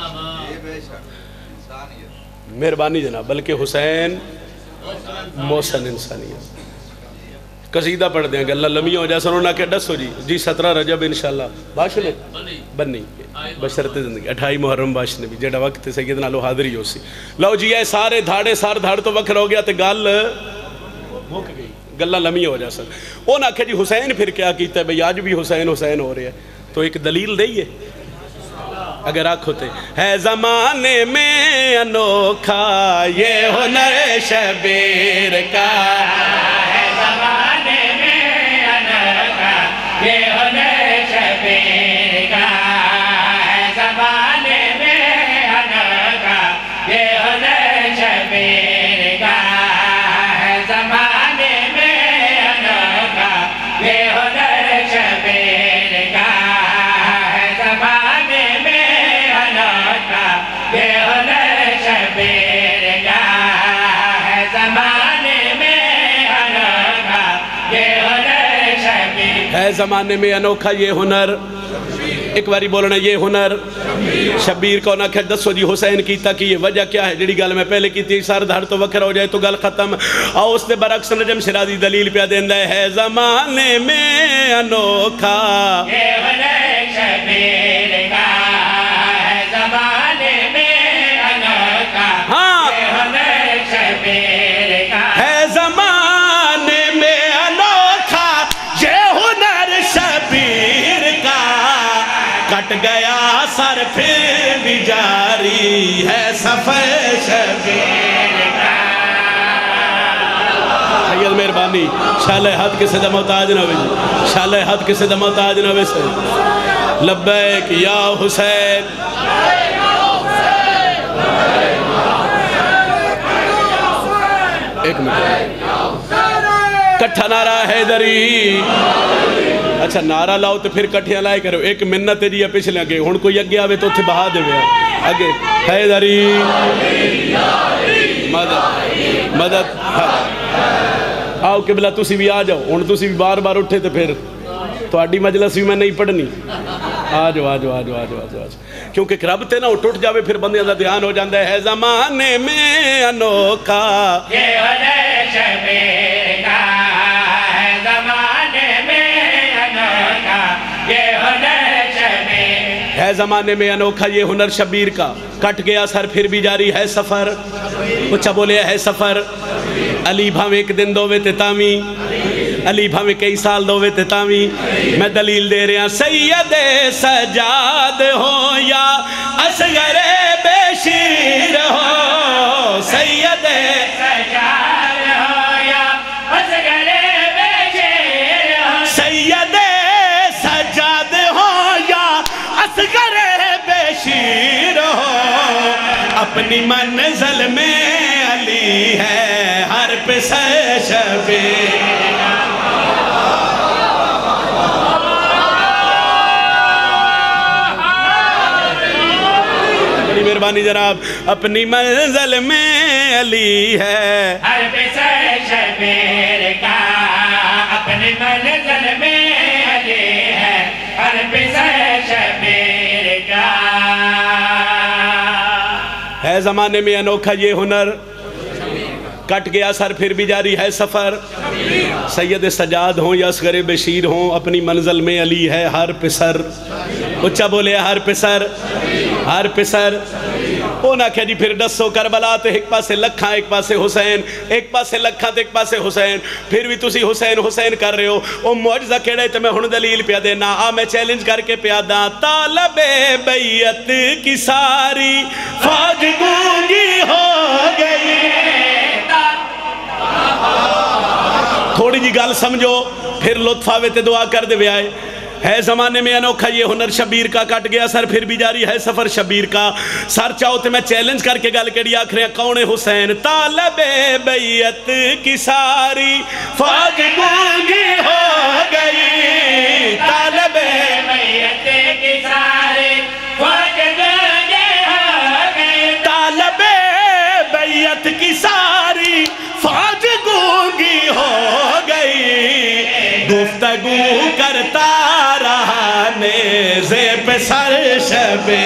مہربانی جناب، بلکہ حسین محسن انسانیت۔ قصیدہ پڑھ دیں گے، اللہ لمیہ ہو جائے سنو نہ کہ ڈس ہو جی جی سترہ رجب انشاءاللہ باشنے بنی بشرت زندگی اٹھائی محرم باشنے بھی جڑا وقت سیدنا لو حاضری ہو سی لو جی اے سارے دھاڑے سار دھاڑ تو وقت ہو گیا تے گل مک گئی، گلہ لمیہ ہو جائے سن وہ نہ کہ جی حسین پھر کیا کیتا ہے بھئی آج بھی حسین حسین ہو رہے ہیں، تو ایک دلیل دئیے اگر آنکھ ہوتے ہے زمانے میں انوکھا یہ ہنر شبیر کا،
ہے زمانے میں انوکھا یہ ہنر شبیر کا، ہے زمانے میں انوکھا یہ ہنر شبیر کا، ہے زمانے میں انوکھا یہ ہنر شبیر کا، ہے زمانے میں انوکھا یہ ہنر شبیر کا، ہے زمانے میں انوکھا یہ ہنر شبیر،
ہے زمانے میں انوکھا یہ ہنر، ایک باری بولنا یہ ہنر شبیر کو نہ کہ دسو جی حسین کیتا کہ یہ وجہ کیا ہے، جڑی گل میں پہلے کی تھی سار دھڑ تو وکر ہو جائے تو گل ختم، آؤ اس نے برعکس نجم شرازی دلیل پہ دیندہ ہے زمانے میں انوکھا
یہ ہنر شبیر کا، ہے زمانے میں انوکھا
ہاں
یہ ہنر شبیر کا،
ہے زمانے میں انوکھا یہ ہنر شبیر کا، کٹ گیا سر پھر بھی جاری ہے سفر شبیر کا۔ سید مہربانی شال حد کسے دا محتاج نہ ہوئے، شال حد کسے دا محتاج نہ ہوئے سے لبیک یا حسین، ایک منٹ کٹھا نعرہ حیدری، اچھا نعرہ لاؤ تو پھر کٹھیاں لائے کرو، ایک منت جی پچھلے گے ہن کوئی اگے آوے تو اتھے بہا دے وے اگے حیدری مدد مدد آؤ قبلہ تسی بھی آ جاؤ، ہن تسی بھی بار بار اٹھے تو پھر تو آڈی مجلس بھی میں نہیں پڑھنی، آ جاؤ آ جاؤ آ جاؤ آ جاؤ آ جاؤ کیونکہ رب تے نہ ٹوٹ جاوے پھر بندے دا دھیان ہو جاندہ ہے زمانے میں انوکھا
یہ ہنر شبیر کا، ہے زمانے میں انوکھا یہ ہنر شبیر،
ہے زمانے میں انوکھا یہ ہنر شبیر کا، کٹ گیا سر پھر بھی جاری ہے سفر، اچھا بولے ہے سفر، علی بھاوے ایک دن دووے تے تامی، علی بھاوے کئی سال دووے تے تامی، میں دلیل دے رہے ہیں سید سجاد ہو یا اصغر بشیر ہو، سید
سجاد ہو یا اصغر بشیر ہو،
سید سجاد ہو یا اصغر بشیر ہو، اپنی منزل میں علی ہے ہر پسر شبیر، مہربانی جناب، اپنی منزل میں علی ہے
ہر پسر شبیر کا، اپنی منزل میں علی ہے ہر پسر شبیر کا،
ہے زمانے میں انوکھا یہ ہنر، کٹ گیا سر پھر بھی جاری ہے سفر، سید سجاد ہوں یا اصغر بشیر ہوں، اپنی منزل میں علی ہے ہر پسر، اچھا بولے ہر پسر ہر پسر، وہ نہ کہ جی پھر ڈسو کربلا تو ایک پاسے لکھاں ایک پاسے حسین، ایک پاسے لکھاں تو ایک پاسے حسین، پھر بھی تسی حسین حسین کر رہے ہو، وہ معجزہ کیڑے تو میں ہن دلیل پیا دینا، آ میں چیلنج کر کے پیا دا، طالب بیعت کی ساری فوج گونگی ہو گئی، تھوڑی جی گل سمجھو پھر لطف آوے تے دعا کر دے وے آئے، ہے زمانے میں انوکھا یہ ہنر شبیر کا، کٹ گیا سر پھر بھی جاری ہے سفر شبیر کا، سر چاہو تے میں چیلنج کر کے گل کری آکھ رہے ہیں کون حسین، طالب بیعت کی ساری فوج گونگی ہو گئی، طالب
بیعت کی ساری فوج گونگی ہو گئی،
طالب بیعت کی ساری فوج گونگی ہو گئی، گفتگو کرتا رہا نیزے پہ سر شبے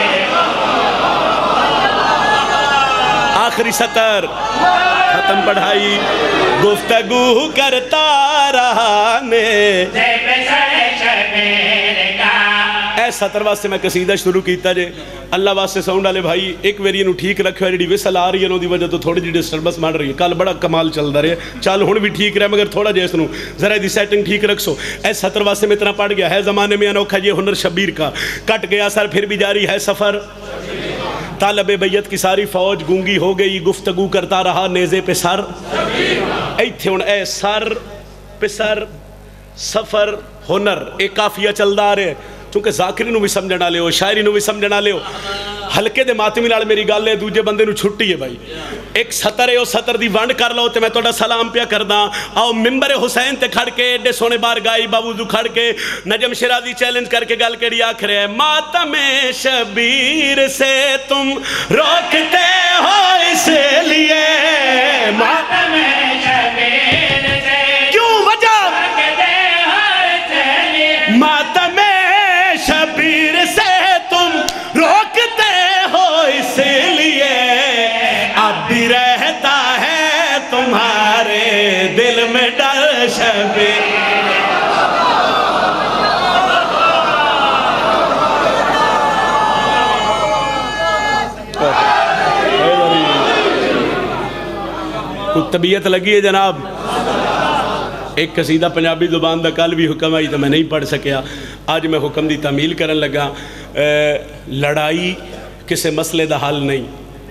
آخری سطر ختم پڑھائی گفتگو کرتا رہا نیزے پہ سر شبے کا اے سطر واسطے میں قصیدہ شروع کیتا جے اللہ واسطے ساؤنڈ والے بھائی ایک ویری انہوں ٹھیک رکھو ہے جی ویسل آ رہی ہے انہوں دی وجہ تو تھوڑی جی ڈسٹربنس مار رہی ہے کل بڑا کمال چل دا رہے چال ہون بھی ٹھیک رہے مگر تھوڑا جیسے نو ذرا دی سیٹنگ ٹھیک رکھ سو اے سطر واسطے میں اتنا پڑھ گیا ہے زمانے میں انوکھا یہ ہنر شبیر کا کٹ گیا سر پھر بھی جاری ہے سفر طالب بیت کی ساری فوج گونگی ہو گئی گفتگو کرتا رہا نیزے پہ سر اے تھے ان اے سر پہ سر سفر ہنر ایک کافیہ چل دا رہے چونکہ ذاکری نو بھی سمجھنا لے ہو شاعری نو بھی سمجھنا لے ہو ہلکے دے ماتمی لال میری گال لے دوجے بندے نو چھٹی ہے بھائی ایک سطر ہے او سطر دی ونڈ کر لو تے میں توڑا سلام پیا کردہ آؤ ممبر حسین تے کھڑ کے ایڈے سونے بار گائی باوضو کھڑ کے نجم شرازی چیلنج کر کے گال کری آکھ رہے ماتم شبیر سے تم روکتے ہو اس لیے ماتم شبیر سے کیوں وجہ روکتے ہو اس لیے ماتم شبیر سے تم روکتے ہو اس لیے اب بھی رہتا ہے تمہارے دل میں ڈر شبیر کچھ طبیعت لگی ہے جناب ایک قصیدہ پنجابی زبان دا کل بھی حکم آئی تو میں نہیں پڑھ سکیا آج میں حکم دی تعمیل کرن لگا لڑائی کسے مسئلے دا حل نہیں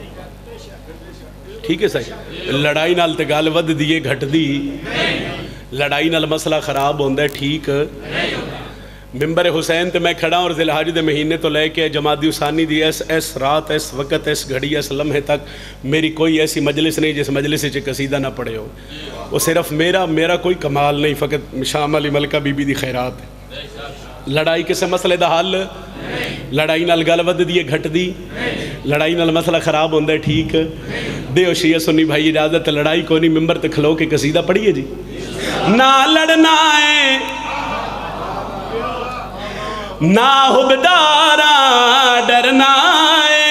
ٹھیک ہے صحیح لڑائی نال تے گال ود دیئے گھٹ دی لڑائی نال مسئلہ خراب ہوندہ ہے ٹھیک ممبر حسین تے میں کھڑا اور ذی الحج دے مہینے تو لے کے جمادی ثانی دی ایس ایس رات ایس وقت ایس گھڑی ایس لمحے تک میری کوئی ایسی مجلس نہیں جس مجلس سے قصیدہ نہ پڑے ہو وہ صرف میرا میرا کوئی کمال نہیں فقط شام علی ملکہ بی بی دی خیرات ہے لڑائی کسے مسئلے دا حل لڑائی نال گل ود دیئے گھٹ دی لڑائی نال مسئلہ خراب ہوندہ ہے ٹھیک دے او شیعہ سنی بھائی اجازت لڑائی کو نہیں ممبر تے کھلو کے قصیدہ پڑھیے جی نہ لڑنا ہے نہ حبدارا ڈرنا ہے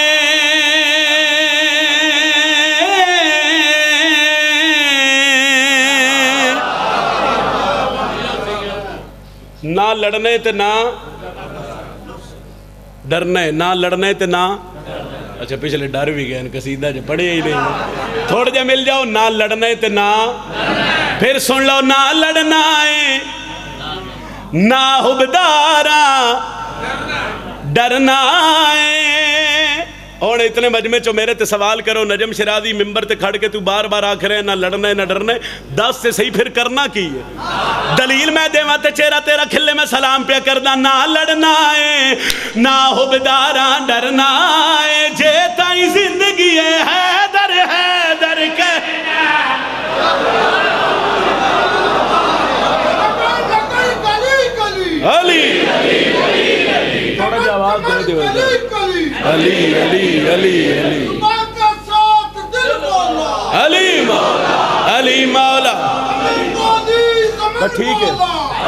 نہ لڑنے تے نہ ڈرنے نہ لڑنے تے نہ اچھا پچھلے ڈر بھی گئے قصیدہ جو پڑھے ہی نہیں تھوڑے جا مل جاؤ نہ لڑنے تے نہ پھر سن لو نہ لڑنا ہے نہ حبدارا ڈرنا ہے اور اتنے مجمع چو میرے تے سوال کرو نجم شرازی ممبر تے کھڑ کے تو بار بار آکھ رہے نہ لڑنا ہے نہ ڈرنا ہے دس سے صحیح پھر کرنا کی ہے دلیل میں دے ماں تے چہرہ تیرا کھلے میں سلام پہ کردہ نہ لڑنا ہے نہ حبدارا ڈرنا ہے جیتائی زندگی ہے حیدر حیدر کہنا علی تھوڑا جواب دے دے علی علی علی علی علی مولا علی مولا ٹھیک ہے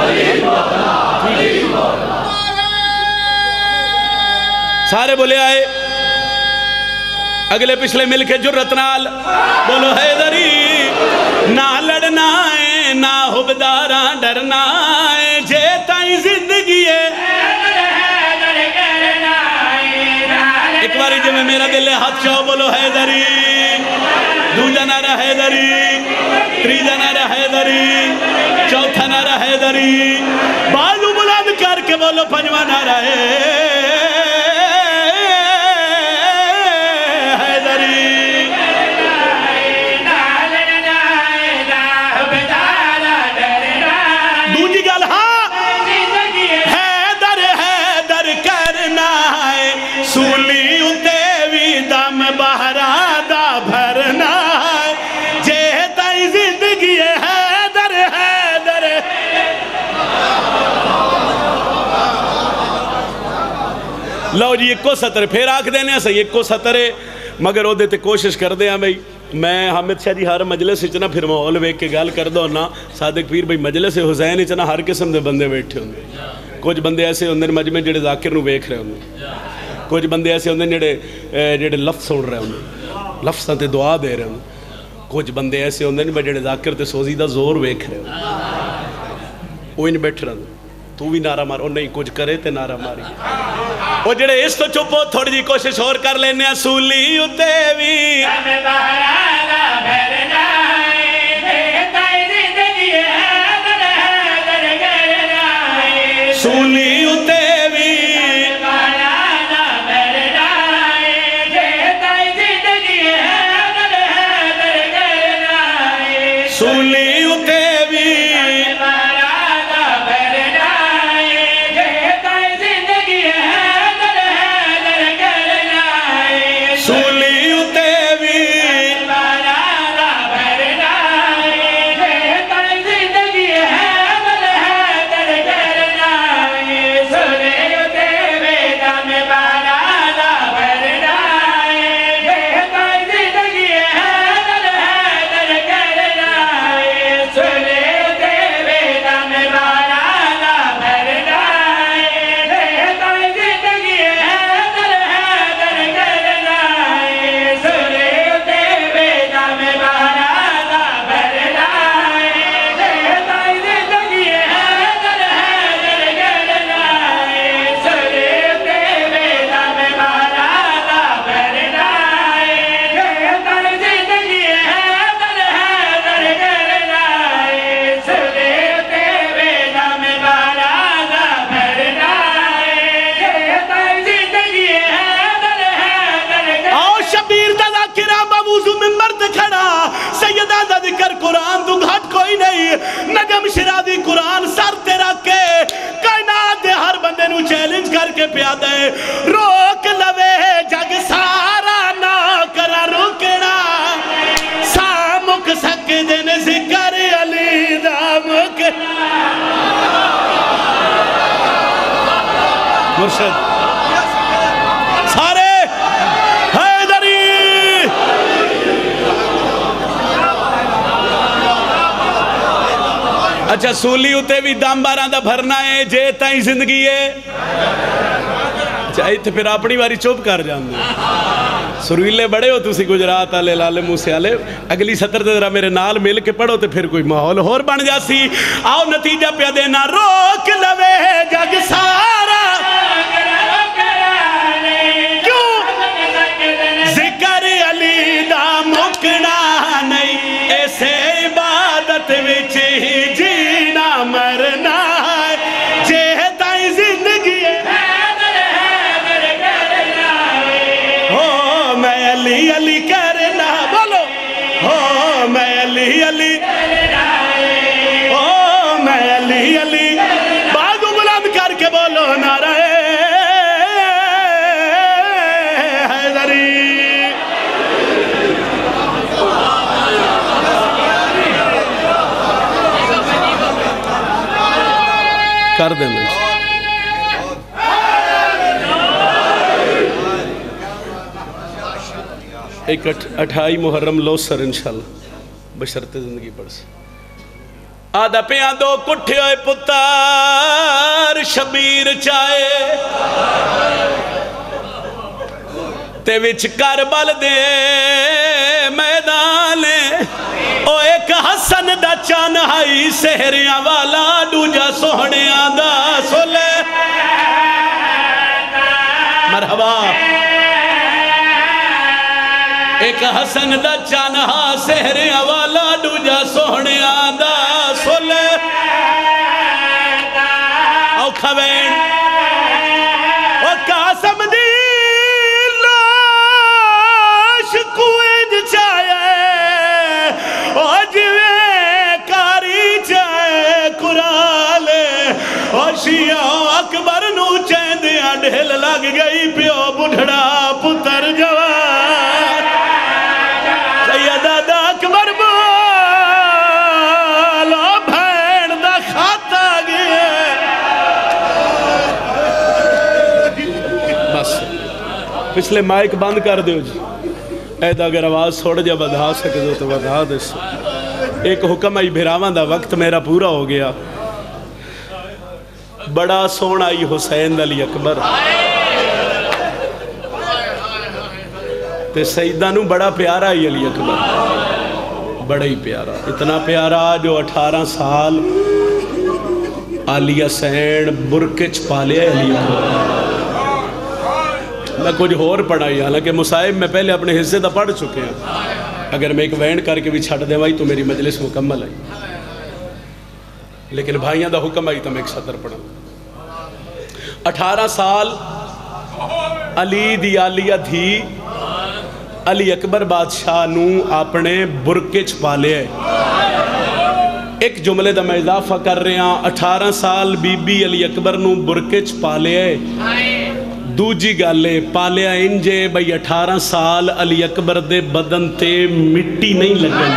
سارے بولے آئے اگلے پچھلے مل کے جرت نال بولو حیدری نہ لڑنا ہے نہ حبدارا ڈرنا ہے جیتائی زندگی ہے ایک باری جو میں میرا دل ہاتھ چاہو بولو حیدری دوجہ نعرہ حیدری تریجہ نعرہ حیدری چوتھا نعرہ حیدری بازو بلند کر کے بولو پنجواں نعرہ لو جی ایک کو سطر پھر آکھ دینے ہیں ایک کو سطر ہے مگر وہ دیتے کوشش کر دیں بھائی میں حامد شاہ جی ہر مجلس اچنا پھر ماحول ویک کے گال کر دو نا صادق پیر بھائی مجلس حسین اچنا ہر قسم دے بندے بیٹھے ہوں گے کچھ بندے ایسے ہوندے نے مجمع جڑے ذاکر نو ویکھ رہے ہوندے، کچھ بندے ایسے ہوندے جڑے جڑے لفظ سن رہے ہوندے، لفظاں تے دعا دے رہے ہوندے، کچھ بندے ایسے ہوندے نے جڑے ذاکر تے سوزی دا زور ویکھ رہے ہوندے، وہ ان بیٹھ رہے تو بھی نعرہ مار، اور نہیں کچھ کرے تے نعرہ ماری، وہ جڑے اس تو چپو تھوڑی جی کوشش اور کر لینے ہیں، سولی اتے بھی سولی اتے بھی سولی اتے بھی نجم شرادی قرآن سر تیرا کے کائنات دے ہر بندے نو چیلنج کر کے پیا دے، روک لوے جگ سارا نہ کرا رکنا، سامک سکدے نے ذکر علی دا مکنا۔ مرشد سارے حیدری اچھا سولی اتے بھی دم باراں دا بھرنا ہے جے تائیں زندگی ہے، چاہیے تو پھر اپنی باری چوپ کر جاندے سرویلے بڑے ہو تسی گجرات آلے لالے موسے آلے، اگلی سطر تے ذرا میرے نال مل کے پڑھو تے پھر کوئی ماحول اور بن جاسی۔ آؤ نتیجہ پہ دینا، روک لوے جگ سارا کیوں ذکر علی دا مکنا نہیں، ایسے عبادت وچ ہی جینا مرنا جے تائیں زندگی ہو میں علی علی کرنا، بولو ہو میں علی علی ہو میں علی علی، باغو بلند کر کے بولو نعرہ حیدری۔ کر دینا ایک اٹھائی محرم لو سر انشاءاللہ بشرط زندگی پڑھ سے آدھا پیاں دو کٹھے ہوئے پتار شبیر چائے تے وچ کربل دے میدانے او ایک حسن دا چانہائی سہریاں والا دوجا سوہنیاں دا سولے مرحبا ایک حسن دا چانہا سہریاں والا دوجا سوہنیاں دا سولے او کھوین او قاسم دی لاش کوئد چاہے او جوے کاری چاہے قرآلے او شیعہ اکبر نو چیندیاں ڈھل لگ گئی پیو بڑھڑا پتر جوان سیدہ دا اکبر بولو بھین دا خاتا گئے بس پچھلے مائک بند کر دیو جی ایدہ اگر آواز تھوڑا جا بدھا سکے دو تو بدھا دے ایک حکم آئی بھراوان دا وقت میرا پورا ہو گیا بڑا سونا ہی حسین علی اکبر تے سیدہ نو بڑا پیارا ہی علی اکبر، بڑا ہی پیارا، اتنا پیارا جو اٹھارہ سال علیہ سین برکچ پالے علی اکبر۔ میں کچھ اور پڑھائی، حالانکہ مصائب میں پہلے اپنے حصے دا پڑھ چکے ہیں، اگر میں ایک وینڈ کر کے بھی چھڑ دے وائی تو میری مجلس مکمل آئی، لیکن بھائیاں دا حکم آئی تو میں ایک سطر پڑھا۔ اٹھارہ سال علی دی آلیہ دھی علی اکبر بادشاہ نو اپنے برکے چھپا لے، ایک جملے دا میں اضافہ کر رہے ہیں، اٹھارہ سال بی بی علی اکبر نو برکے چھپا لے، دوجی گالے پالیا انجے بھئی اٹھارہ سال علی اکبر دے بدن تے مٹی نہیں لگن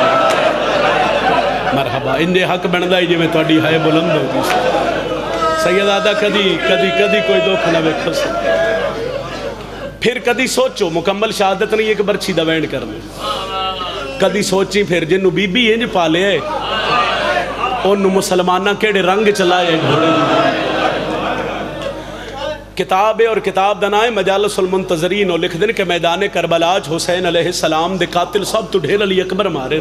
مرحبا، انجے حق بندہ ہی جی میں توڑی ہائے بلند ہوگی سید آدھا کدی کدی کدی کوئی دکھ نہ ویکھو سکتا، پھر کدی سوچو مکمل شہادت نہیں ایک برچی دا وینڈ کر لیں، کدی سوچی پھر جنہوں بی بی انج پالے ہے انہوں مسلمانہ کیڑے رنگ چلائے گھوڑے کتاب ہے، اور کتاب دنائے مجالس المنتظرین اور لکھ دن کہ میدان کربلاج حسین علیہ السلام دے قاتل سب تو ڈھیر علی اکبر مارے،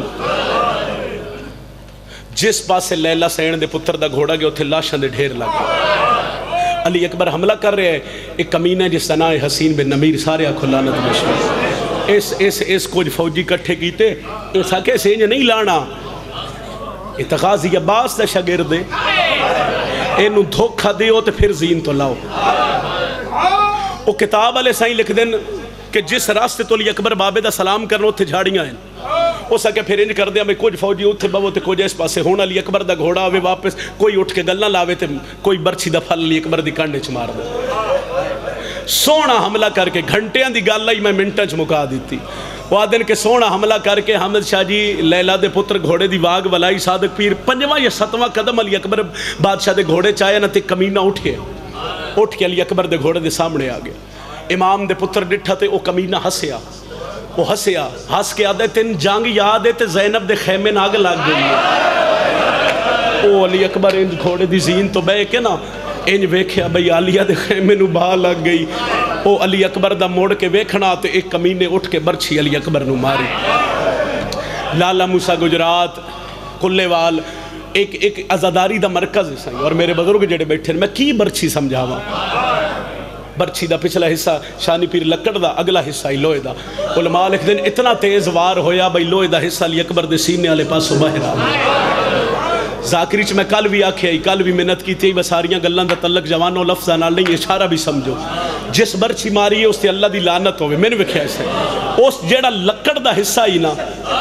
جس پاس سے لیلہ سین دے پتر دا گھوڑا گیا اتھے لاشاں دے ڈھیر لگا، علی اکبر حملہ کر رہے ہیں، ایک کمینہ ہے جس طرح حسین بن نمیر سارے آنکھوں لانت مشہور، اس اس اس کچھ فوجی کٹھے کیتے، اس آکے سینج نہیں لانا، اتخاذی عباس دا شاگرد دے، اینو دھوکھا دیو تے پھر زین تو لاؤ۔ وہ کتاب علیہ سائیں لکھ دن کہ جس راستے تو علی اکبر بابے دا سلام کرنا اتھے جھاڑیاں ہیں، وہ سکے پھر انج کر دیا میں کچھ فوجی اتھے بابو تے کچھ اس پاسے ہونا، علی اکبر دا گھوڑا ہوئے واپس کوئی اٹھ کے گلنا لاوے تے کوئی برچی دا پھل علی اکبر دی کانڈے چ مار دے، سونا حملہ کر کے گھنٹیاں دی گال لائی میں منٹاں چ مکا دیتی، وہ آدن کے سونا حملہ کر کے حمد شاہ جی لیلہ دے پتر گھوڑے دی واگ ولائی صادق پیر پنجواں یا ستواں قدم علی اکبر بادشاہ دے گھوڑے چاہے نہ تے کمینہ اٹھ کے اٹھ کے علی اکبر دے گھوڑے دے سامنے آگے، امام دے پتر ڈٹھا تے او کمینہ ہسیا، وہ ہسیا ہس کے آدھے تین جانگ یاد ہے تے زینب دے خیمے ناگ لگ گئی ہے، او علی اکبر انج گھوڑے دی زین تو بے کے نا انج ویکھیا بھئی علیہ دے خیمے نو باہ لگ گئی، او علی اکبر دا موڑ کے ویکھنا تو ایک کمینے اٹھ کے برچی علی اکبر نو ماری۔ لالا موسیٰ گجرات کلے وال ایک ایک ازاداری دا مرکز ہے اور میرے بزرگ جڑے بیٹھے میں کی برچی سمجھاوا، برچی دا پچھلا حصہ شانی پیر لکڑ دا، اگلا حصہ ہی لوئے دا، علماء لکھ دن اتنا تیز وار ہویا بھئی لوئے دا حصہ علی اکبر دے سینے والے پاسو باہر آ ذاکری چ میں کل بھی آکھے آئی کل بھی منت کی تھی بساریاں گلان دا تلق جوانوں لفظہ نال نہیں اشارہ بھی سمجھو، جس برچی ماری ہے اس تے اللہ دی لعنت ہوئے، میں نے وکھیا اسے اس جیڑا لکڑ دا حصہ ہی نا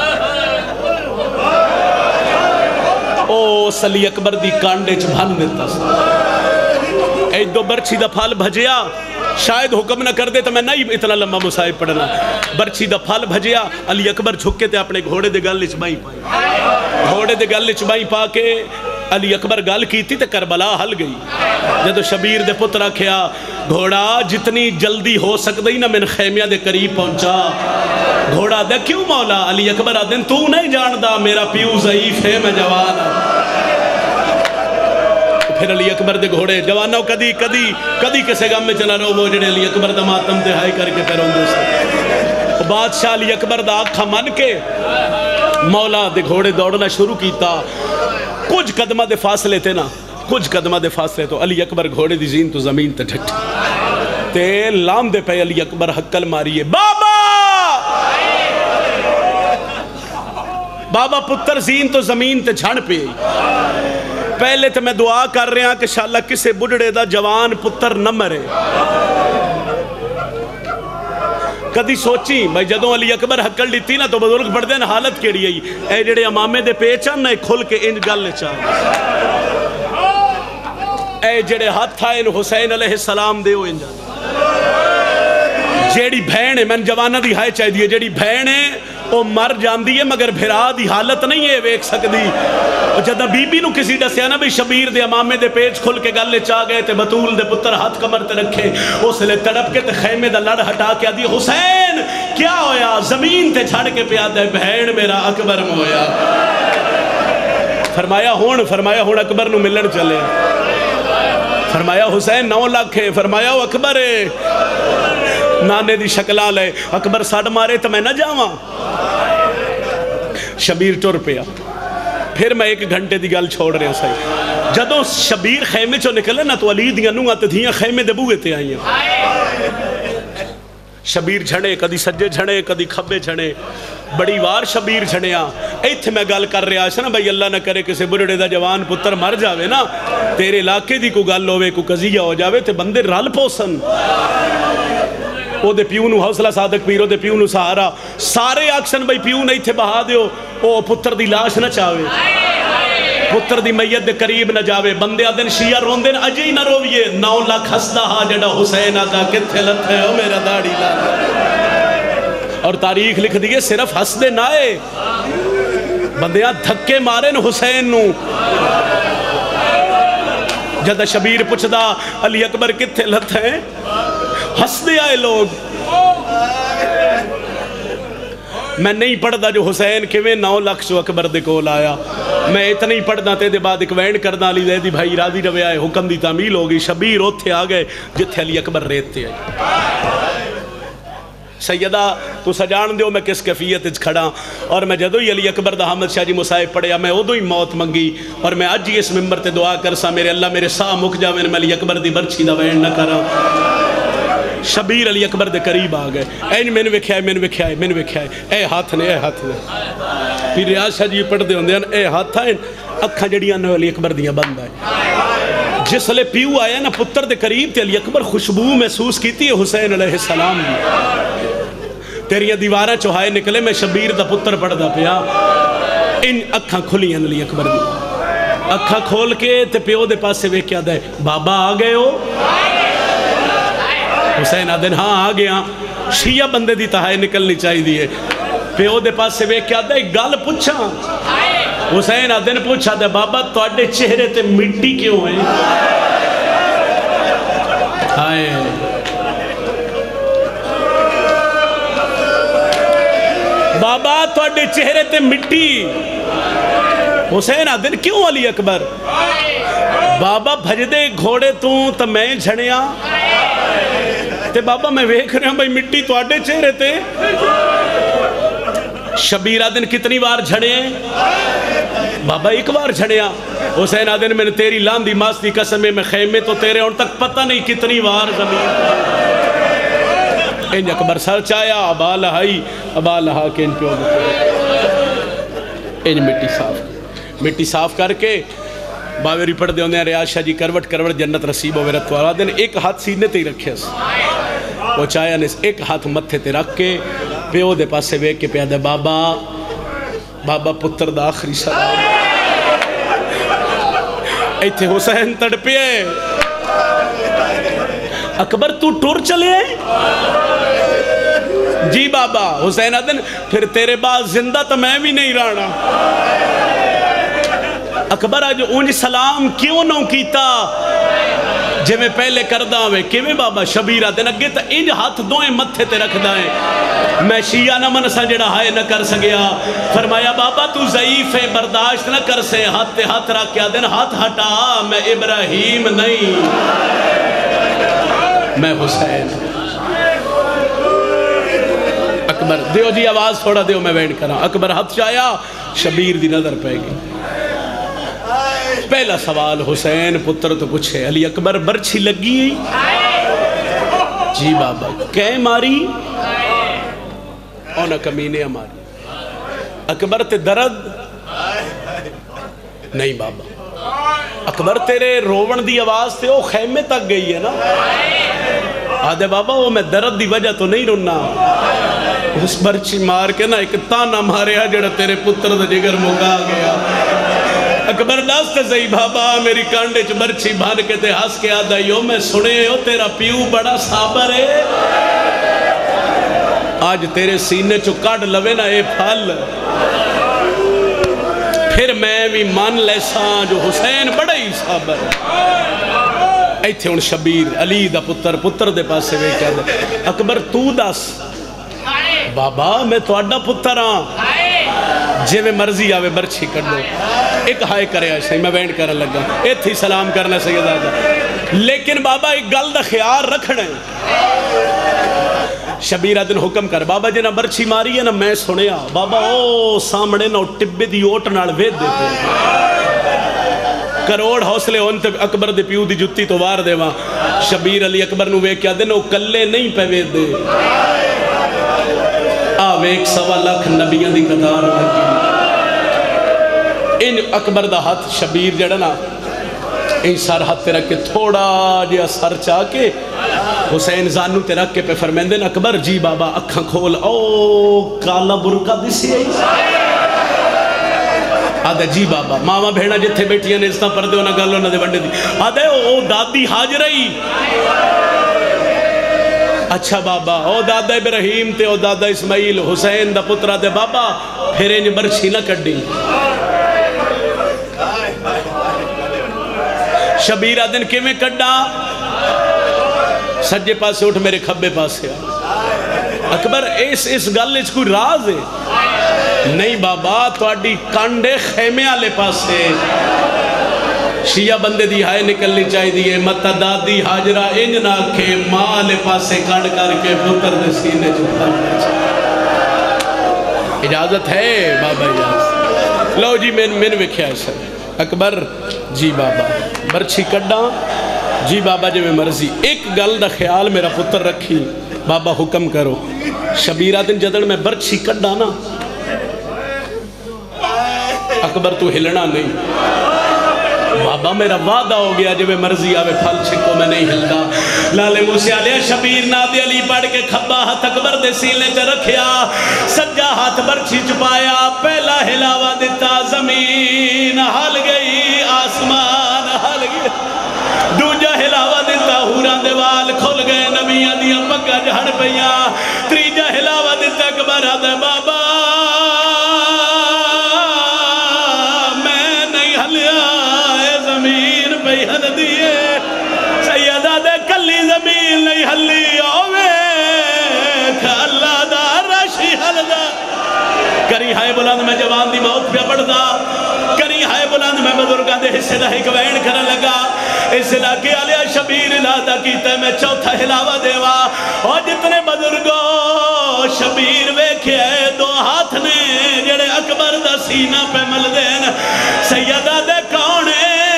او علی اکبر دی کانڈے چ بھن دیتا سا، ایک دو برچی دا پھال بھجیا، شاید حکم نہ کر دے تو میں نہیں اتنا لمبا مصائب پڑھنا، برچی دا پھال بھجیا، علی اکبر جھکے تے اپنے گھوڑے دے گل چبائی پائی، گھوڑے دے گل چبائی پا کے علی اکبر گل کی تھی تے کربلا ہل گئی، جدو شبیر دے پترہ کھیا گھوڑا جتنی جلدی ہو سکتا ہی نہ من خیمیہ دے قریب پہنچا، گھوڑا دے کیوں مولا، علی اکبر آدھن تو نہیں جاندہ میرا پیو ضعیف ہے میں جوان پھر علی اکبر دے گھوڑے جوانوں کدی کدی کدی کسے گام میں چلا رہو وہ جڑے علی اکبر دا ماتم دے ہائی کر کے پیروں دے سے بادشاہ علی اکبر دا آنکھا من کے مولا دے گھوڑے دوڑنا شروع کیتا، کچھ قدمہ دے فاصلے تھے نا کچھ قدمہ دے فاصلے تو علی اکبر گھوڑے دی زین تو زمین تے ڈھٹ تے لام دے پہ علی اکبر حقل ماری ہے بابا بابا پتر زین تو زمین تے جھڑ پہ پہلے تو میں دعا کر رہا کہ شاءاللہ کسے بڑھڑے دا جوان پتر نہ مرے، کدی سوچی بھائی جدوں علی اکبر حقل لیتی نا تو بزرگ پڑھ دین حالت کیڑی آئی، اے جڑے امامے دے پیچان نا کھل کے انج گل چاہ، اے جڑے ہاتھ آئے حسین علیہ السلام دے ہو انجا، جیڑی بھین ہے میں جوانہ دی ہائے چاہی دیئے، جیڑی بھین ہے وہ مر جاندی ہے مگر بھرا دی حالت نہیں ہے ویک سکتی، جدہ بی بی نو کسی دسیا نا بھی شبیر دے امامے دے پیچ کھل کے گلے چاہ گئے تے بطول دے پتر ہاتھ کمر تے رکھے، اس لئے تڑپ کے تے خیمے دا لڑ ہٹا کے آدھی حسین کیا ہویا زمین تے چھڑ کے پہ آدھے بہن میرا اکبر مویا، فرمایا ہون فرمایا ہون اکبر نو ملن چلے فرمایا حسین نو لاکھ ہے، فرمایا وہ اکبر ہے، نانے دی شکلہ لے، اکبر ساڑھ مارے تو میں نہ جاواں۔ شبیر ٹر پیا۔ پھر میں ایک گھنٹے دی گل چھوڑ رہا سائی، جدوں شبیر خیمے چو نکلے نا تو علی دیاں نوہاں تے دھیاں خیمے دے بوئے تے آئیاں۔ شبیر جھڑے، کدی سجے جھڑے، کدی کھبے جھڑے، بڑی وار شبیر جھڑیاں۔ ایتھے میں گل کر رہا ہے نا بھائی اللہ نہ کرے کسی بڑھڑے دا جوان پتر مر جاوے نا، تیرے علاقے دی کو گل ہوئے، کو قضیہ ہو جاوے تے بندے رل پوسن۔ او دے پیو نو حوصلہ صادق پیر، او دے پیو نو سہارا، سارے آکسن بھائی پیو نہیں تھے بہا دیو، او پتر دی لاش نہ چاہوے، پتر دی میت دے قریب نہ جاوے، بندے آدن شیعہ روندے نہ اجی نہ رویے، نو لاکھ ہستا ہا جڑا حسین آقا کتھے لت ہے، او میرا داڑی لانا۔ اور تاریخ لکھ دیئے صرف ہس دے نائے، بندیاں دھکے مارے ن حسین نو۔ جدہ شبیر پچھدا علی اکبر کتھے لت ہیں، ہس دے آئے لوگ۔ میں نہیں پڑھدا جو حسین کیویں نو لاکھ سو اکبر دے کول آیا، میں اتنا ہی پڑھدا تے دے بعد ایک وینڈ کرنا علی زیدی بھائی راضی روے آئے، حکم دی تعمیل ہوگی، شبیر اوتھے آگئے جتھے علی اکبر ریتے آئے۔ سیدہ تو سجان دیو میں کس کیفیت اچ کھڑا، اور میں جدو ہی علی اکبر دا حمد شاہ جی مصائب پڑھیا، میں ادو ہی موت منگی، اور میں آج ہی اس ممبر تے دعا کرسا میرے اللہ میرے ساہ مک جاوے میں علی اکبر دی برچی دا وینڈ نہ کرا۔ شبیر علی اکبر دے قریب آگئے، این میں نے وکھیا ہے میں نے وکھیا ہے میں نے وکھیا ہے، اے ہاتھ نے اے ہاتھ نے، پھر ریاض شاہ جی پڑھ دے ہوندے ہیں اے ہاتھ ہیں، اکھاں جڑیاں نے علی اکبر دیاں بند آئے۔ جس لے پیو آیا نا پتر دے قریب تے علی اکبر خوشبو محسوس کیتی ہے حسین علیہ السلام دی۔ تیریاں دیواراں چوہائے نکلے میں شبیر دا پتر پڑھ دا پیا، ان اکھاں کھلیاں علی اکبر دی، اکھاں کھول کے تے پیو دے پاس سے وے کیا دے بابا آگئے ہو؟ حسین آدھن ہاں آگیا، شیعہ بندے دی تہائے نکلنی چاہی دیئے، پیو دے پاس سے وے کیا دے گل پوچھا، حسین آدھن پوچھا دے بابا تواڈے چہرے تے مٹی کیوں ہیں؟ آئے بابا تواڈے چہرے تے مٹی، حسین آدھن کیوں علی اکبر؟ بابا بھجدے گھوڑے تو تا میں جھڑیاں، تے بابا میں ویکھ رہا ہوں بھائی مٹی تو آڈے چہرے تے۔ شبیر آدن کتنی بار جھڑے ہیں؟ بابا ایک بار جھڑے ہیں۔ حسین آدن میں نے تیری لان دی ماس دی قسمیں میں خیمے تو تیرے ان تک پتہ نہیں کتنی بار زمین۔ ان اکبر سر چایا ابا لہائی ابا لہا کے ان پیو دکھو، ان مٹی صاف مٹی صاف کر کے باوری پڑھ دے ہوندے ہیں ریاض شاہ جی کروٹ کروٹ جنت نصیب ہوئے رتوارا دن ایک ہاتھ سینے تے ہی رکھے اس وہ چاہیا نے ایک ہاتھ متھے تے رکھ کے پیو دے پاس سے ویک کے پیا دے بابا بابا پتر دا آخری سلام ایتھے حسین تڑپے اکبر تو ٹور چلے جی بابا حسین آدن پھر تیرے بعد زندہ تو میں بھی نہیں رانا اکبر آج اونج سلام کیوں نہ کیتا جے میں پہلے کردہ ہوئے کیویں بابا شبیر آدن اگے تا انج ہاتھ دوئیں متھے تے رکھ دائیں میں شیعہ نہ منسا جڑا ہائے نہ کر سگیا فرمایا بابا تو ضعیف ہے برداشت نہ کر سے ہاتھ تے ہاتھ رکھ کے آدن ہاتھ ہٹا میں ابراہیم نہیں میں حسین اکبر دیو جی آواز تھوڑا دیو میں وینڈ کرا اکبر ہاتھ چایا شبیر دی نظر پہ گی پہلا سوال حسین پتر تو کچھ ہے علی اکبر برچھی لگی جی بابا کہیں ماری اونا کمینے ہماری اکبر تے درد نہیں بابا اکبر تیرے روون دی آواز تے او خیمے تک گئی ہے نا آدھے بابا وہ میں درد دی وجہ تو نہیں رننا اس برچی مار کے نا ایک تانا مارے ہے جڑا تیرے پتر دا جگر مگا گیا اکبر داستے زی بابا میری کانڈے چ برچی بھان کے تے ہاس کے آدھا یو میں سنے ہو تیرا پیو بڑا صابر ہے آج تیرے سینے چو کاڑ لوے نا اے پھل پھر میں بھی مان لیسا جو حسین بڑا ہی صابر اے تھے ان شبیر علی دا پتر پتر دے پاس سے وے کیا دے اکبر تو دس بابا میں تو اڈا پتر ہاں جے میں مرضی آوے برچھی کر دو ایک ہائے کرے ایسا میں وینڈ کرنے لگا اے تھی سلام کرنا سید آدھا لیکن بابا ایک گل دا خیال رکھنا ہے شبیر دن حکم کر بابا جی نہ برچھی ماری ہے نہ میں سنیا بابا او سامنے نہ ٹبے دی اوٹ نال وید دیتے کروڑ حوصلے ہون تے اکبر دے پیو دی جتی تو وار دے وہاں شبیر علی اکبر نو وے کیا دے نو کلے نہیں پہ وید دے آوے ایک سوا لاکھ نبیان دی قطار لگی ان اکبر دا ہاتھ شبیر جڑا نا ان سار ہاتھ تے رکھ کے تھوڑا جیا سر چاہ کے حسین زانو تے رکھ کے پہ فرمیندن اکبر جی بابا اکھاں کھول او کالا برکا دیسی ہے آدھے جی بابا ماما بھیڑا جتھے بیٹھیاں نے اس طرح پردے ہونا گالوں نہ دے بڑھے دی آدھے او دادی حاجرئی اچھا بابا او دادا ابراہیم تے او دادا اسماعیل حسین دا پترہ دے بابا پھر انج برچھی نہ کڑی شبیرہ دن کے میں کڑا سجے پاسے اٹھ میرے کھبے پاسے اکبر اس اس گل اس کوئی راز ہے نہیں بابا تواڈی کانڈے خیمے آلے پاسے شیعہ بندے دی ہائے نکلنی چاہی دیئے متا دادی حاجرہ انج نہ کے ماں لے پاسے کانڈ کر کے پتر دے سینے چھتا اجازت ہے بابا اجازت لو جی میں میں نے وکھیا ہے سر اکبر جی بابا برچھی کڑا جی بابا جی میں مرضی ایک گل دا خیال میرا پتر رکھی بابا حکم کرو شبیرہ دن جدن میں برچھی کڑا نا اکبر تو ہلنا نہیں بابا میرا وعدہ ہو گیا جب مرضی آوے پھل چھکو میں نہیں ہلدا لالے موسیٰ علیہ شبیر نادی علی پڑھ کے کھبا ہاتھ اکبر دے سیلے تے رکھیا سجا ہاتھ برچھی چپایا پہلا ہلاوہ دیتا زمین ہل گئی آسمان ہل گئی دوجہ ہلاوہ دیتا ہوران دے وال کھل گئے نبیاں دیا پکا جھڑ پیا تریجہ ہلاوہ دیتا اکبر آدھے بابا میں نہیں ہلیا ہل دیئے سیدہ دے کلی زمین نہیں ہلی آوے اللہ دا رشی حل دا کری ہائے بلند میں جوان دی موت پہ پڑھ دا کری ہائے بلند میں بزرگاں دے حصے دا ایک وین کرا لگا اس علاقے علیہ شبیر لادا کیتا میں چوتھا ہلاوہ دیوا اور جتنے بزرگوں شبیر ویکھے دو ہاتھ نے جڑے اکبر دا سینہ پہ مل دین سیدہ دے کونے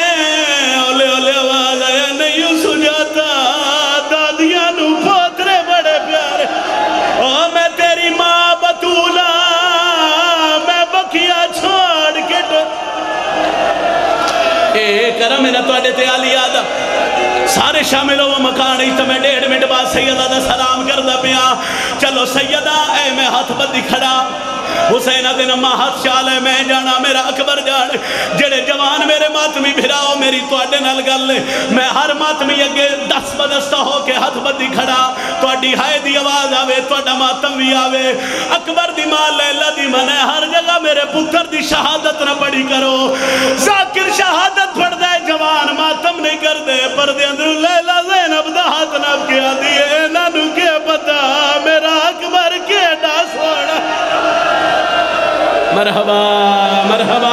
کرم ہے نا تو آڈے تے آلی آدھا سارے شامل ہو وہ مکان ہی تو میں ڈیڑھ منٹ بعد سیدہ دا سلام کر دا پیا چلو سیدہ اے میں ہاتھ بدی کھڑا حسین دن اممہ ہاتھ چال ہے میں جانا میرا اکبر جان جڑے جوان میرے ماتمی بھراؤ میری تو آڈے نال گل میں ہر ماتمی اگے دس بدستا ہو کے ہاتھ بدی کھڑا تو آڈی ہائے دی آواز آوے تو آڈا ماتم بھی آوے اکبر دی ماں لیلہ دی منہ ہر جگہ میرے پتر دی شہادت نہ پڑی کرو ذاکر شہادت پڑھ دے جوان ماتم نہیں کر دے پر دے اندر لیلہ زینب دا ہاتھ نب کیا دیئے نانو کے پتا میرا اکبر کے ڈاس ہوڑا مرحبا مرحبا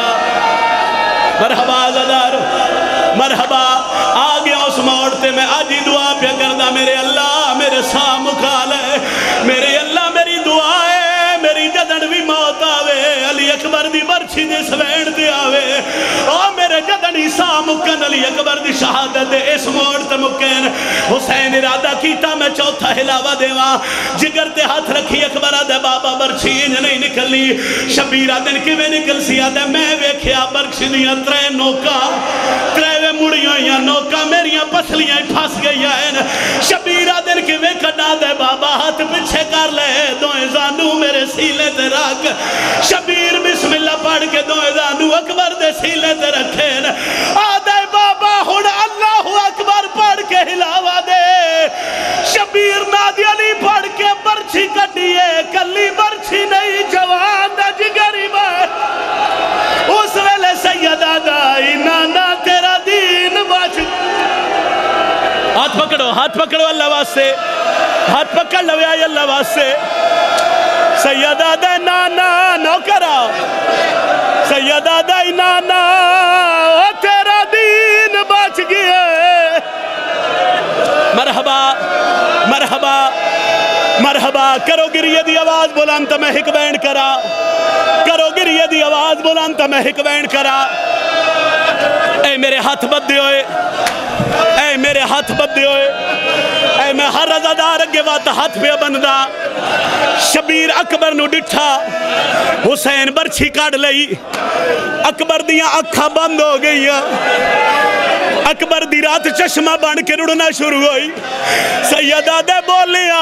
مرحبا زدار مرحبا آگیا اس موڑتے میں آجی دعا پہ کردہ میرے اللہ میرے سام مکال ہے میرے اللہ میری دعا ہے میری جدن بھی موت آوے علی اکبر دی برچی دی سوین دی آوے اور میرے جدن عیسیٰ مکن علی اکبر دی شہادت دے اس موڑتے مکن حسین ارادہ کیتا میں چوتھا ہلاوہ دیوا جگر تے ہاتھ رکھی اکبر آدھے بابا برچی انج نہیں نکلی شبیرہ دن کی میں نکل سی آدھے میں ویکھیا برچی دیا ترے نوکا ترے مڑیاں یا نوکا میریاں پسلیاں پھاس گئی ہیں شبیرہ دن کی میں کٹا دے بابا ہاتھ پچھے کر لے دوئے زانو میرے سیلے تے رکھ شبیر بسم اللہ پڑھ کے دوئے زانو اکبر دے سیلے تے رکھے آدھے بابا ہن اللہ اکبر پڑھ کے ہلاوہ دے شبیر نادی علی پڑھ کے برچی کٹیے کلی برچی نہیں جوان دا جگری بات اس ویلے سیدہ دائی نانا تیرا دین بچ ہاتھ پکڑو ہاتھ پکڑو اللہ واسطے ہاتھ پکڑ لو آئی اللہ واسطے سیدہ دے نانا نوکرا سیدہ دے نانا تیرا دین بچ گئے مرحبا مرحبا مرحبا کرو گریہ دی آواز بلند تا میں ہک بین کرا کرو گریہ دی آواز بلند تا میں ہک بین کرا اے میرے ہاتھ بدے ہوئے اے میرے ہاتھ بدے ہوئے اے میں ہر رضادار اگے وات ہاتھ پہ بندہ شبیر اکبر نو ڈٹھا حسین برچھی کاڑ لئی اکبر دیاں اکھا بند ہو گئی اکبر دی رات چشمہ بان کے رڑنا شروع ہوئی سیدہ دے بولیا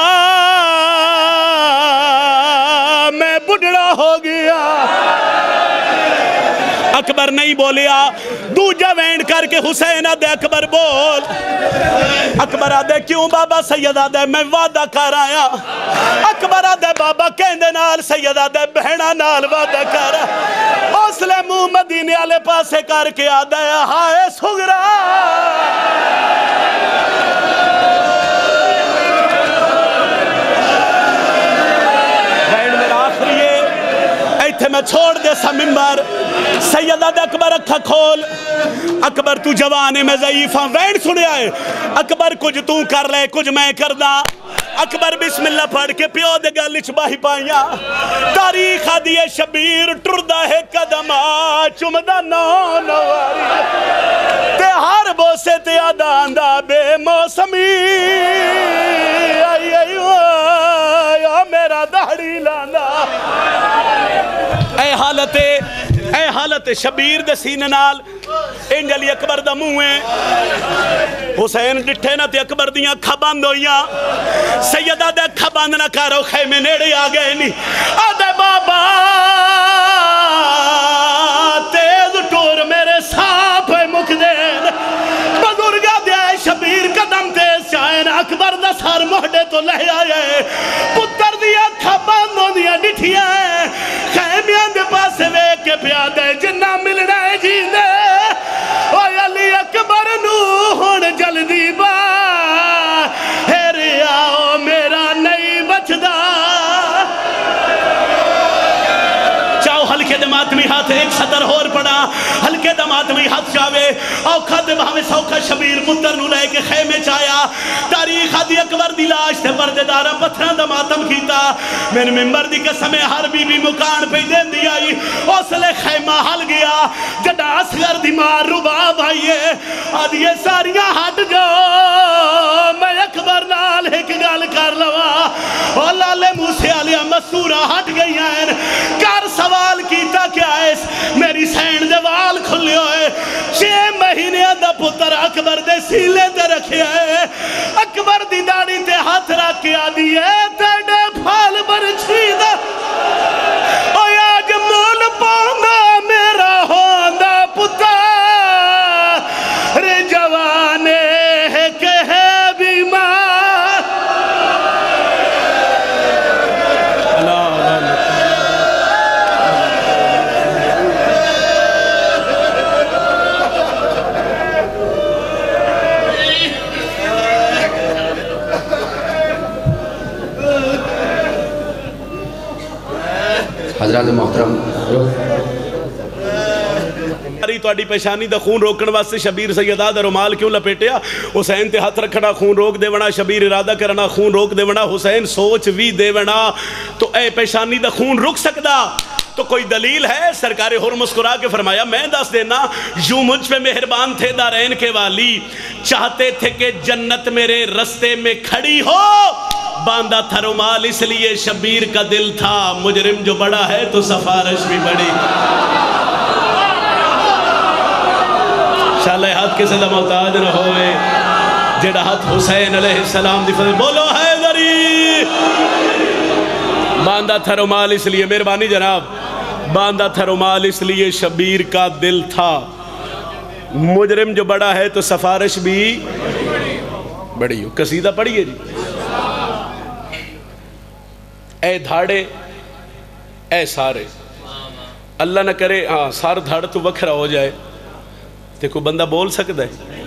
میں بڑھڑا ہو گیا اکبر نہیں بولیا دوجہ وینڈ کر کے حسین آدھے اکبر بول اکبر آدھے کیوں بابا سید آدھے میں وعدہ کر آیا اکبر آدھے بابا کہندے نال سید آدھے بہنہ نال وعدہ کر اس لئے منہ مدینے آلے پاسے کر کے آدھے ہائے سگرا میں چھوڑ دے سا ممبر سیدہ دے اکبر اکھا کھول اکبر تو جوانے میں ضعیفاں وینڈ سنے آئے اکبر کچھ تو کر لے کچھ میں کر دا اکبر بسم اللہ پڑھ کے پیو دے گا لچ باہی پائیاں تاریخ آدھیے شبیر ٹردہ ہے قدمہ چمدہ نو نواری تے ہر بوسے تے آدھاندہ بے موسمی آئی آئی آئی میرا دہڑی لاندہ اے حالت اے حالت شبیر دے سینے نال انجلی اکبر دا موئے حسین ڈٹھے نہ تے اکبر دیاں کھا بند ہویاں سیدہ دے کھا بند نہ کارو خیمے نیڑے آگئے نہیں آدھے بابا تیز ٹور میرے ساپ مکدین بزرگا دیا شبیر قدم تیز چاہین اکبر دا سار مہڈے تو لہ آئے پتر دیا کھا بند ہو دیا ڈٹھیا ہے خیمیاں دے پاسے وے کے پیادے جنہ ملنا ہے جیندے اوہ علی اکبر نو ہون جلدی با ہیرے آؤ میرا نہیں بچدا چاہو ہلکے دے ماتمی ہاتھ ایک صدر ہور پڑا ہلکے دے ماتمی ہاتھ چاہوے اوکھا دے بہمیں سوکھا شبیر پتر نو لے کے خیمے چایا تاریخ دی اکبر دی لاش تے پردے دارا پتھران دا ماتم کیتا میں نے ممبر دی قسمیں ہر بی بی مکان پہ دین دی آئی اوسلے خیمہ حل گیا جڑا اصغر دی مار رباب آئیے آدھیے ساریاں ہٹ جو میں اکبر نال ایک گال کر لوا اور لالے موسیٰ علیہ مسورہ ہٹ گئی ہیں کر سوال کیتا کیا ہے میری سینڈ دے وال کھلے ہوئے چھ مہینے دا پتر اکبر دے سیلے تے رکھے ہے اکبر دی داڑی تے ہاتھ رکھ کے آدھیے تیڑے پھال برچھی دا اوہ آج مول پاؤنگا میرا ہوندہ پتر جوانے ہے کہ ہے بیمار
حضرات محترم
تواڈی پیشانی دا خون روکن واسطے شبیر سیدہ دا رومال کیوں لپیٹیا حسین تے ہاتھ رکھنا خون روک دے ونا شبیر ارادہ کرنا خون روک دے ونا حسین سوچ وی دے ونا تو اے پیشانی دا خون رک سکدا تو کوئی دلیل ہے سرکار حر مسکرا کے فرمایا میں دس دینا یوں مجھ پہ مہربان تھے دارین کے والی چاہتے تھے کہ جنت میرے رستے میں کھڑی ہو باندھا تھا رومال اس لیے شبیر کا دل تھا مجرم جو بڑا ہے تو سفارش بھی بڑی انشاءاللہ ہاتھ کے صدہ محتاج نہ ہوئے جڑا ہاتھ حسین علیہ السلام دی فضل بولو حیدری باندھا تھا رومال اس لیے مہربانی جناب باندھا تھا رومال اس لیے شبیر کا دل تھا مجرم جو بڑا ہے تو سفارش بھی بڑی ہو قصیدہ پڑھیے جی اے دھاڑے اے سارے اللہ نہ کرے ہاں سار دھاڑ تو وکھرا ہو جائے تے کوئی بندہ بول سکتا ہے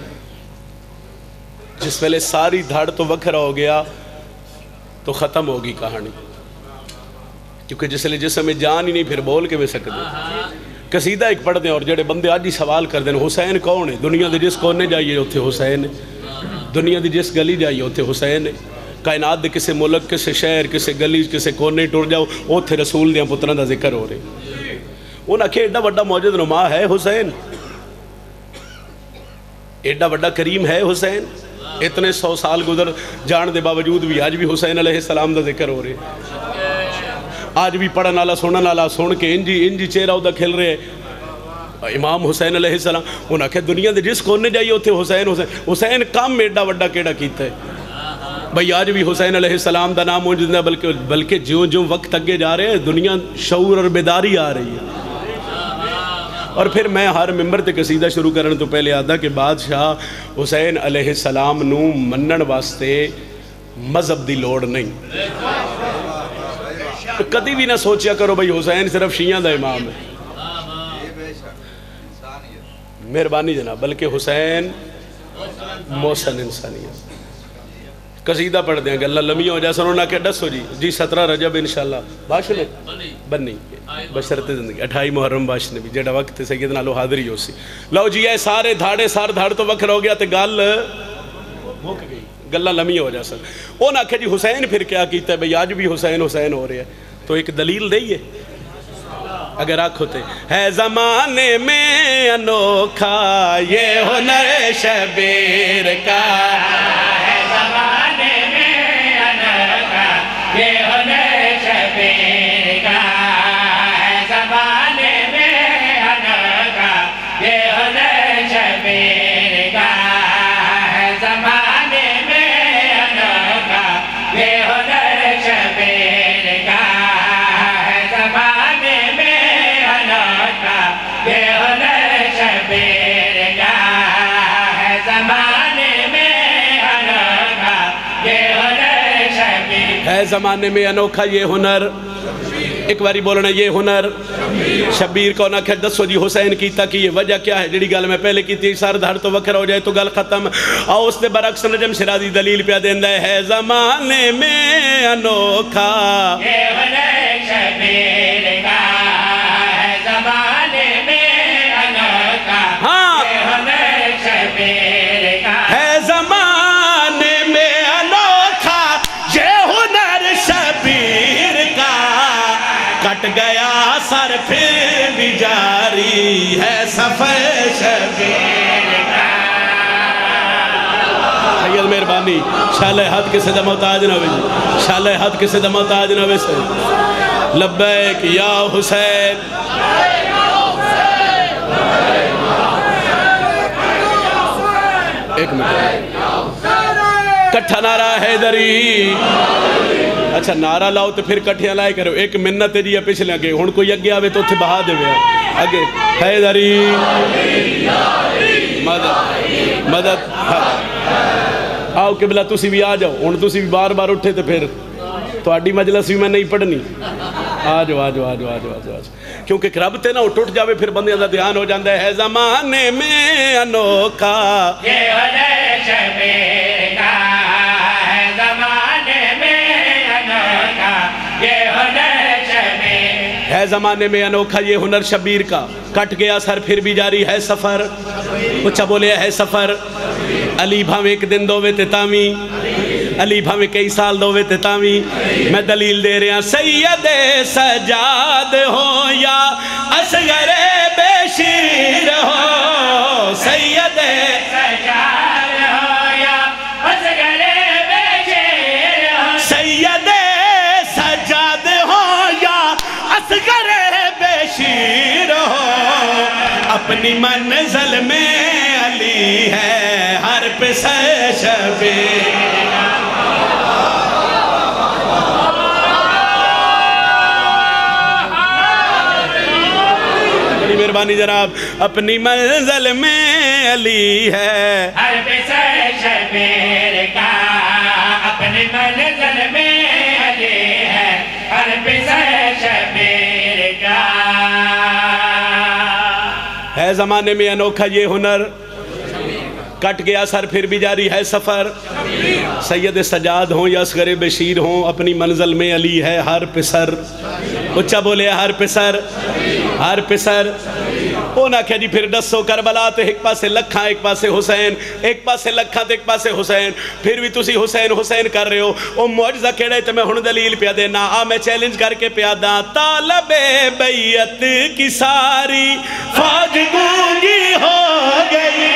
جس پہلے ساری دھاڑ تو وکھرا ہو گیا تو ختم ہوگی کہانی کیونکہ جس لئے جسم میں جان ہی نہیں پھر بول کے بھی سکتے قصیدہ ایک پڑھ دیں اور جڑے بندے آج ہی سوال کر دیں حسین کون ہے دنیا دے جس کونے جائیے اتھے حسین ہے دنیا دی جس گلی جائیے اتھے حسین ہے کائنات دے کسے ملک کسے شہر کسے گلی کسے کونے ٹور جاؤ اتھے رسول دیاں پتران دا ذکر ہو رہے انہاں کہ ایڈا بڑا موجود نما ہے حسین ایڈا بڑا کریم ہے حسین اتنے سو سال گزر جان دے باوجود بھی آج بھی حسین علیہ السلام دا ذکر ہو رہے آج بھی پڑھن والا سنن والا سن کے انجی انجی چہرہ دا کھل رہے امام حسین علیہ السلام انہاں کہ دنیا دے جس کونے جائیے اتھے حسین حسین حسین کام ایڈا بڑا کیڑا کیتا ہے بھئی آج بھی حسین علیہ السلام دا نام موجود ہے بلکہ بلکہ جو جو وقت اگے جا رہے ہیں دنیا شعور اور بیداری آ رہی ہے اور پھر میں ہر ممبر تے قصیدہ شروع کرنے تو پہلے آدھا کہ بادشاہ حسین علیہ السلام نو منن واسطے مذہب دی لوڑ نہیں کدی بھی نہ سوچیا کرو بھئی حسین صرف شیعہ دا امام ہے مہربانی جناب بلکہ حسین محسن انسانیت قصیدہ پڑھ دیں گے اللہ لمحی ہو جائے سنونا کہ ڈس ہو جی جی سترہ رجب انشاءاللہ باشنے بنی بشرت زندگی اٹھائی محرم باشنے بھی جیڑا وقت سیدنا لو حاضری ہو سی لو جی اے سارے دھاڑے سار دھاڑ تو وقت ہو گیا تے گل بھوک گئی گلہ لمحی ہو جائے سن وہ نہ کہ جی حسین پھر کیا کیتا ہے بھئی آج بھی حسین حسین ہو رہے ہیں تو ایک دلیل دئیے اگر آنکھ ہوتے ہے زمانے میں انوکھا یہ ہنر شبیر کا
ہے زمانے میں انوکھا یہ ہنر شبیر کا ہے زمانے میں انوکھا یہ ہنر شبیر کا ہے زمانے میں انوکھا یہ ہنر شبیر کا ہے زمانے میں یہ ہنر شبیر کا ہے زمانے میں انوکھا یہ ہنر شبیر
ہے زمانے میں انوکھا یہ ہنر ایک باری بولنا یہ ہنر شبیر کو نہ کہ دسو جی حسین کیتا کہ یہ وجہ کیا ہے جڑی گل میں پہلے کی تھی سار دھڑ تو وکر ہو جائے تو گل ختم آؤ اس نے برعکس نجم شرازی دلیل پہ دیندہ ہے زمانے میں انوکھا
یہ ہنر شبیر کا ہے زمانے میں انوکھا یہ ہنر شبیر کا
ہے زمانے میں انوکھا یہ ہنر شبیر کا کٹ گیا سر پھر بھی جاری ہے سفر شبیر کا سید مہربانی شال حد کسی دا محتاج نہ ہوئے شال حد کسی دا محتاج نہ ہوئے سے لبیک یا حسین ایک منٹ کٹھا نعرہ حیدری اچھا نعرہ لاؤ تو پھر کٹھیاں لائے کرو ایک منت ہے جی پچھلے آگے ہون کوئی اگے آوے تو اتھے بہا دے ہوئے آگے حیدری مدد مدد آؤ قبلہ تسی بھی آ جاؤ ہون تسی بھی بار بار اٹھے تو پھر تو آڈی مجلس بھی میں نہیں پڑھنی آجو آجو آجو آجو آجو آجو کیونکہ رب تے نہ اٹھ جاوے پھر بندے دا دھیان ہو جاندہ ہے زمانے میں انوکھا
یہ ہنر شبیر کا ہے زمانے میں انوکھا یہ ہنر شبیر
ہے زمانے میں انوکھا یہ ہنر شبیر کا کٹ گیا سر پھر بھی جاری ہے سفر اچھا بولے ہے سفر علی بھاویں ایک دن دووے تے تامی علی بھاویں کئی سال دووے تے تامی میں دلیل دے رہے ہیں سید سجاد ہو یا اصغر بشیر ہو سید
سجاد ہو یا اصغر بشیر ہو
سید سجاد ہو یا اصغر بشیر ہو اپنی منزل میں علی ہے ہر پسر شبیر مہربانی جناب اپنی منزل میں علی ہے
ہر پسر شبیر کا اپنی منزل میں علی ہے ہر پسر شبیر کا
ہے زمانے میں انوکھا یہ ہنر کٹ گیا سر پھر بھی جاری ہے سفر سید سجاد ہوں یا اصغر بشیر ہوں اپنی منزل میں علی ہے ہر پسر اچھا بولے ہر پسر ہر پسر اونا کہا جی پھر دسو کربلا تے ایک پاسے لکھاں ایک پاسے حسین ایک پاسے لکھاں تے ایک پاسے حسین پھر بھی تسی حسین حسین کر رہے ہو او معجزہ کہڑے تے میں ہن دلیل پیا دینا آ میں چیلنج کر کے پیا دا طالب بیعت کی ساری فوج گونگی ہو گئی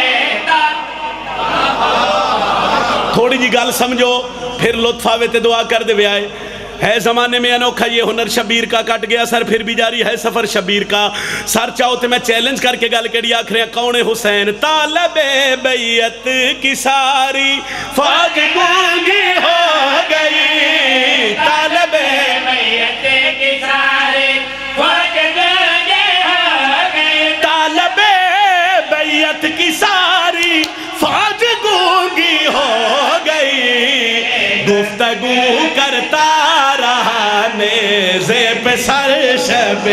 تھوڑی جی گل سمجھو پھر لطف آوے تے دعا کر دے آئے ہے زمانے میں انوکھا یہ ہنر شبیر کا کٹ گیا سر پھر بھی جاری ہے سفر شبیر کا سر چاہو تے میں چیلنج کر کے گل کری آکھرے کون حسین طالب بیعت کی ساری فوج گونگی ہو گئی طالب
بیعت کی ساری فوج گونگی ہو گئی
طالب بیعت کی ساری فوج گونگی ہو گئی گفتگو کرتا رہا نیزے پہ سر شبے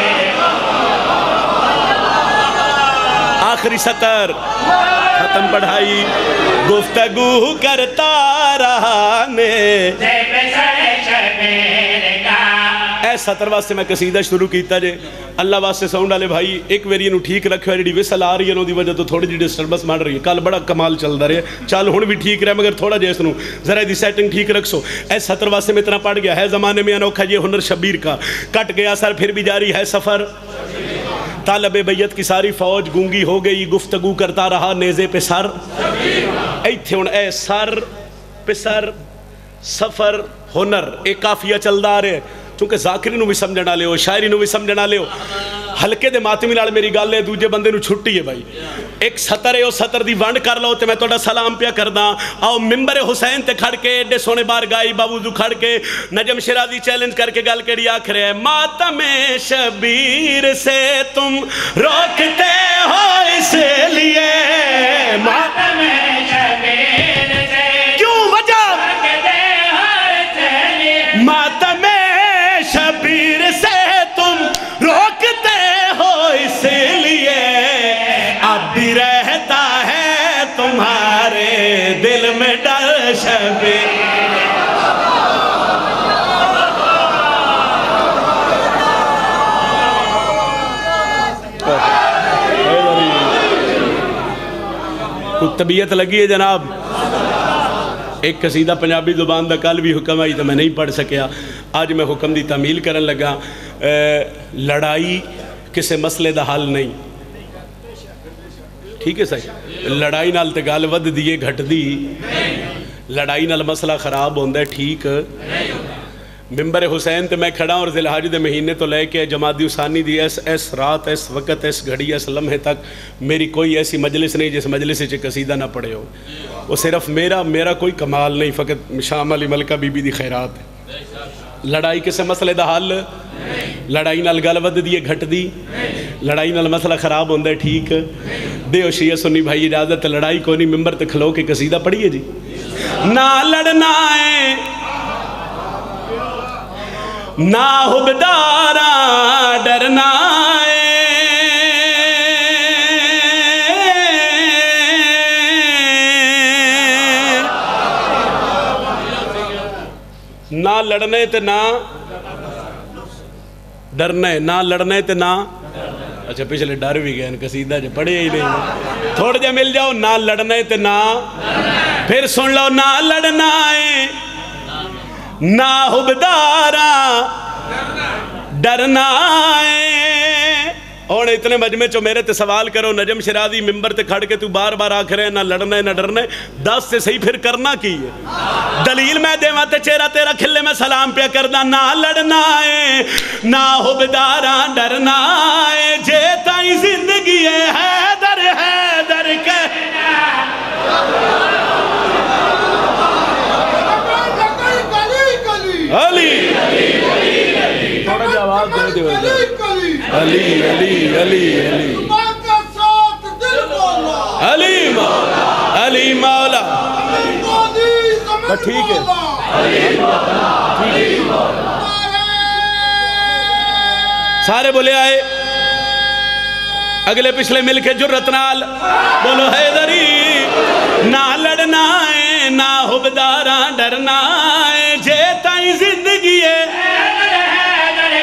آخری سطر ختم پڑھائی گفتگو کرتا رہا نیزے
پہ سر شبے کا
اے سطر واسطے میں قصیدہ شروع کیتا جے اللہ واسطے ساؤنڈ والے بھائی ایک ویری انہوں ٹھیک رکھو ہے جی ویسل آ رہی ہے انہوں دی وجہ تو تھوڑی جی ڈسٹربنس مان رہی ہے کل بڑا کمال چل دا رہے چل ہون بھی ٹھیک رہے مگر تھوڑا جیسے نو ذرا دی سیٹنگ ٹھیک رکھ سو اے سطر واسطے میں اتنا پڑھ گیا ہے زمانے میں انوکھا یہ ہنر شبیر کا کٹ گیا سر پھر بھی جاری ہے سفر طالب بیعت کی ساری فوج گونگی ہو گئی گفتگو کرتا رہا نیزے پہ سر اے تھے ان اے سر پہ سر سفر ہنر ایک کافیہ چل دا رہے چونکہ ذاکری نو بھی سمجھنا لے ہو شاعری نو بھی سمجھنا لے ہو ہلکے دے ماتمی لال میری گال لے دوجے بندے نو چھٹی ہے بھائی ایک سطر ہے او سطر دی وانڈ کر لو تے میں توڑا سلام پیا کردہ آؤ ممبر حسین تے کھڑ کے ایڈے سونے بار گائی باوضو کھڑ کے نجم شرازی چیلنج کر کے گال کری آکھ رہے ماتم شبیر سے تم روکتے ہو اس لیے
ماتم شبیر سے
کیوں وجہ
روکتے ہو اس لیے
ماتم شبیر سے تم روکتے ہو اس لیے اب بھی رہتا ہے تمہارے دل میں ڈر شبیر کوئی طبیعت لگی ہے جناب ایک قصیدہ پنجابی زبان دا کل بھی حکم آئی تو میں نہیں پڑھ سکیا آج میں حکم دی تعمیل کرن لگا لڑائی کسے مسئلے دا حل نہیں ٹھیک ہے صحیح لڑائی نال تے گال ود دیئے گھٹ دی لڑائی نال مسئلہ خراب ہوندہ ہے ٹھیک ممبر حسین تے میں کھڑا اور ذی الحج دے مہینے تو لے کے جمادی اسانی دی ایس ایس رات ایس وقت ایس گھڑی ایس لمحے تک میری کوئی ایسی مجلس نہیں جس مجلس سے قصیدہ نہ پڑے ہو وہ صرف میرا میرا کوئی کمال نہیں فقط شام علی ملکہ بی بی دی خیرات ہے لڑائی کسے مسئلے دا حل لڑائی نال گل ود دیئے گھٹ دی لڑائی نال مسئلہ خراب ہوندہ ہے ٹھیک دے ہو شیعہ سنی بھائی اجازت لڑائی کو نہیں ممبر تے کھلو کے قصیدہ پڑھیے جی نہ لڑنا ہے نہ حبدارا ڈرنا ہے نہ لڑنے تے نہ ڈرنے نہ لڑنے تے نہ اچھا پچھلے ڈر بھی گئے قصیدہ جو پڑھے ہی نہیں تھوڑے جا مل جاؤ نہ لڑنے تے نہ پھر سن لو نہ لڑنا ہے نہ حبدارا ڈرنا ہے اور اتنے مجمع چو میرے تے سوال کرو نجم شرازی ممبر تے کھڑ کے تو بار بار آکھ رہے ہیں نہ لڑنا ہے نہ ڈرنا ہے دس سے صحیح پھر کرنا کی ہے دلیل میں دے تے چہرہ تیرا کھلے میں سلام پہ کردہ نہ لڑنا ہے نہ حبدارا ڈرنا ہے جیتا ہی زندگی ہے حیدر حیدر کہنا علی تھوڑا جا آواز دے دے علی علی علی علی علی مولا علی مولا ٹھیک ہے سارے بولے آئے اگلے پچھلے مل کے جرت نال بولو حیدری نہ لڑنا ہے نہ حبدارا ڈرنا ہے جیتا ہی زندگی ہے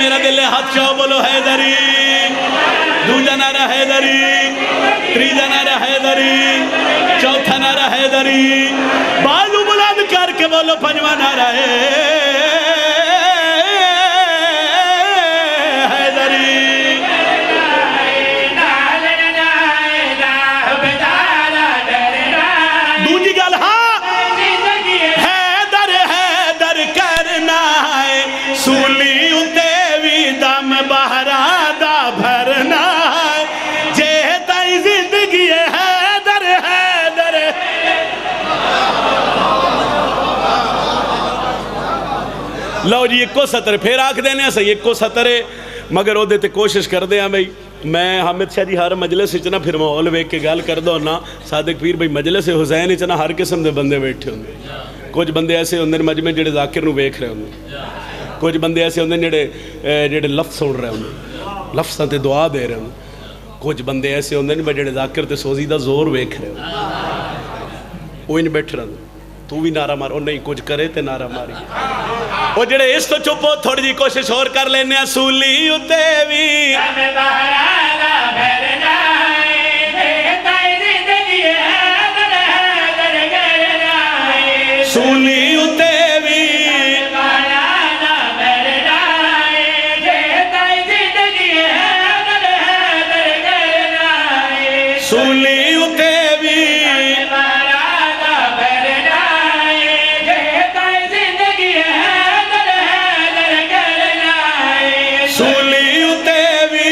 میرا دل ہاتھ چاہو بولو حیدری دوجا نعرہ حیدری تریجا نعرہ حیدری چوتھا نعرہ حیدری بازو بلند کر کے بولو پنجواں نعرہ حیدری دوجی گل ہاں حیدر حیدر کرنا ہے سولی اتے بھی دم بہرا دا بھرنا ہے جہتا ہی زندگی ہے حیدر حیدر لو جی ایک کو ستر پھر آکھ دینے سے ایک کو ستر ہے مگر وہ دیتے کوشش کر دیا بھئی میں حامد شاہ جی ہر مجلس اچنا پھر ماحول ویک کے گال کر دو نا صادق پیر بھئی مجلس حسین اچنا ہر قسم دے بندے بیٹھے ہوں کچھ بندے ایسے ہوں مجمع جڑے ذاکر نو ویکھ رہے ہوں کچھ بندے ایسے ہوں جڑے جڑے لفظ سن رہے ہوں لفظاں تے دعا دے رہے ہوں کچھ بندے ایسے ہوں جڑے ذاکر تے سوزیدہ زور ویکھ رہے ہوں وہ ان بیٹھ رہے ہوں تو بھی نعرہ مار او نہیں کچھ کرے تے نعرہ ماری وہ جڑے اس تو چپو تھوڑی جی کوشش اور کر لینے سولی اتے بھی سولی اتے بھی سولی اتے بھی سولی اتے بھی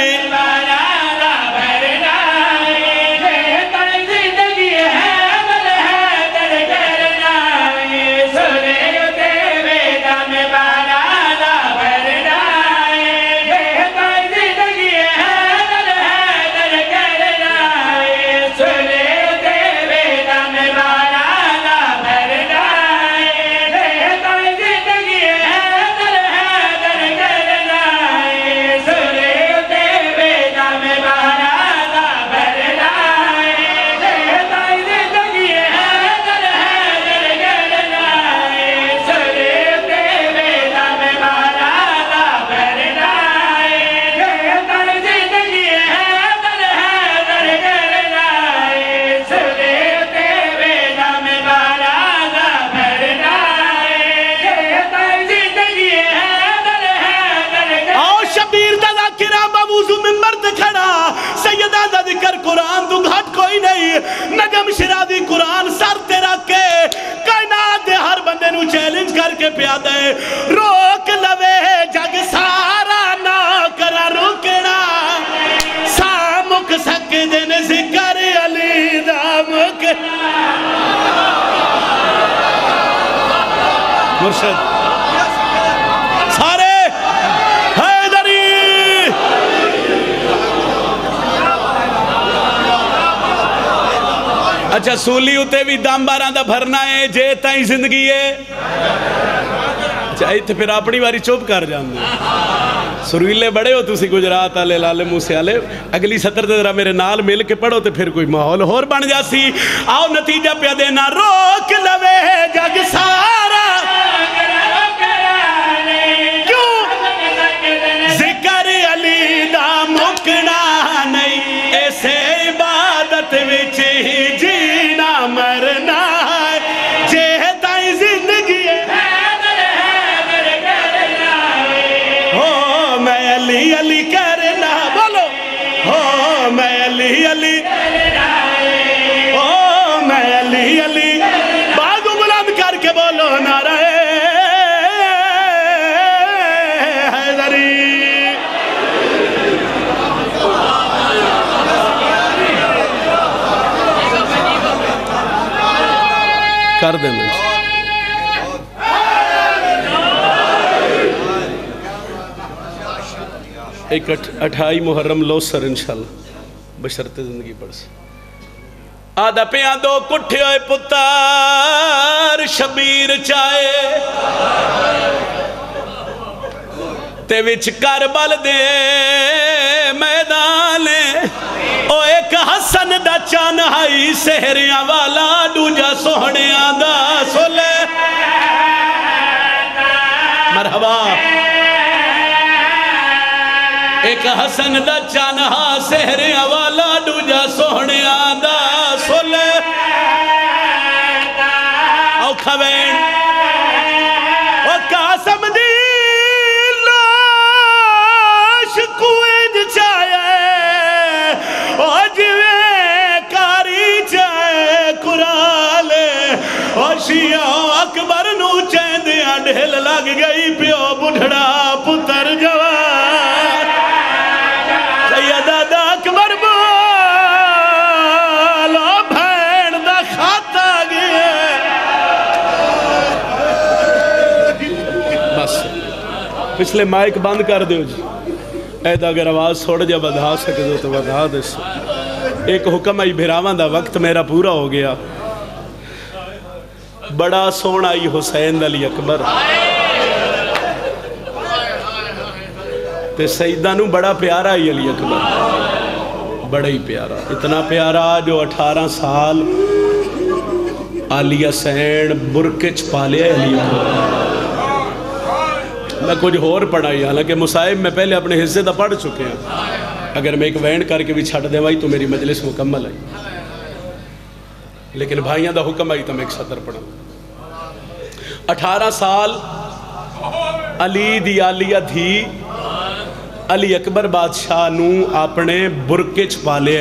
نجم شرادی قرآن سر تے رکھ کے کائنات دے ہر بندے نو چیلنج کر کے پیا دے روک لوے جگ سارا نہ کرا رکنا سامک سکدے نے ذکر علی دامک مرشد سارے اچھا سولی اتے بھی دم باراں دا بھرنا ہے جے تائیں زندگی ہے اچھا ایتھے پھر اپنی واری چوپ کر جاندے سرویلے بڑے ہو تسی گجرات آلے لالے موسیٰ آلے اگلی سطر تے ذرا میرے نال مل کے پڑھو تے پھر کوئی ماحول اور بن جاسی آؤ نتیجہ پہ دینا روک لوے جگ سارا کیوں ذکر علی دا مکنا نہیں ایسے عبادت وچ ہی جینا مرنا جے تائیں زندگی ہو میں علی علی کرنا بولو ہو میں علی علی ہو میں علی علی بازو بلند کر کے بولو نعرہ حیدری کر دینا ایک اٹھائی محرم لو سر انشاءاللہ بشرط زندگی پڑھ سے آدھا پیاں دو کٹھے ہوئے پتار شبیر چائے تے وچ کربل دے میدانے او ایک حسن دا چانہائی سہریاں والا دوجا سوہنیاں دا سولے مرحبا ایک حسن دا چانہا سہرے والا دوجا سوہنے آدھا سولے او کھوین او قاسم دی لاش کوئنج چاہے او جوے کاری چاہے کرالے او شیعہ اکبر نو چیندیاں ڈھل لگ گئی پیو بڑھڑا پتر جوان سیدہ دا اکبر بولا بھین دا خاتا گئے بس پچھلے مائک بند کر دیو جی ایدہ اگر آواز چھوڑ جا بدھا سکے تو بدھا دے سکے ایک حکم آئی بھراوان دا وقت میرا پورا ہو گیا بڑا سونا آئی حسین علی اکبر تے سیدہ نو بڑا پیارا آئی علی اکبر بڑا ہی پیارا اتنا پیارا جو اٹھارہ سال علیہ سین برکچ پالے علی اکبر میں کچھ اور پڑھائی حالانکہ مصائب میں پہلے اپنے حصے دا پڑھ چکے ہیں اگر میں ایک وینڈ کر کے بھی چھڑ دے وائی تو میری مجلس مکمل آئی لیکن بھائیاں دا حکم آئی تو میں ایک سطر پڑھا اٹھارہ سال علی دی آلیہ دھی علی اکبر بادشاہ نو اپنے برکے چھپا لے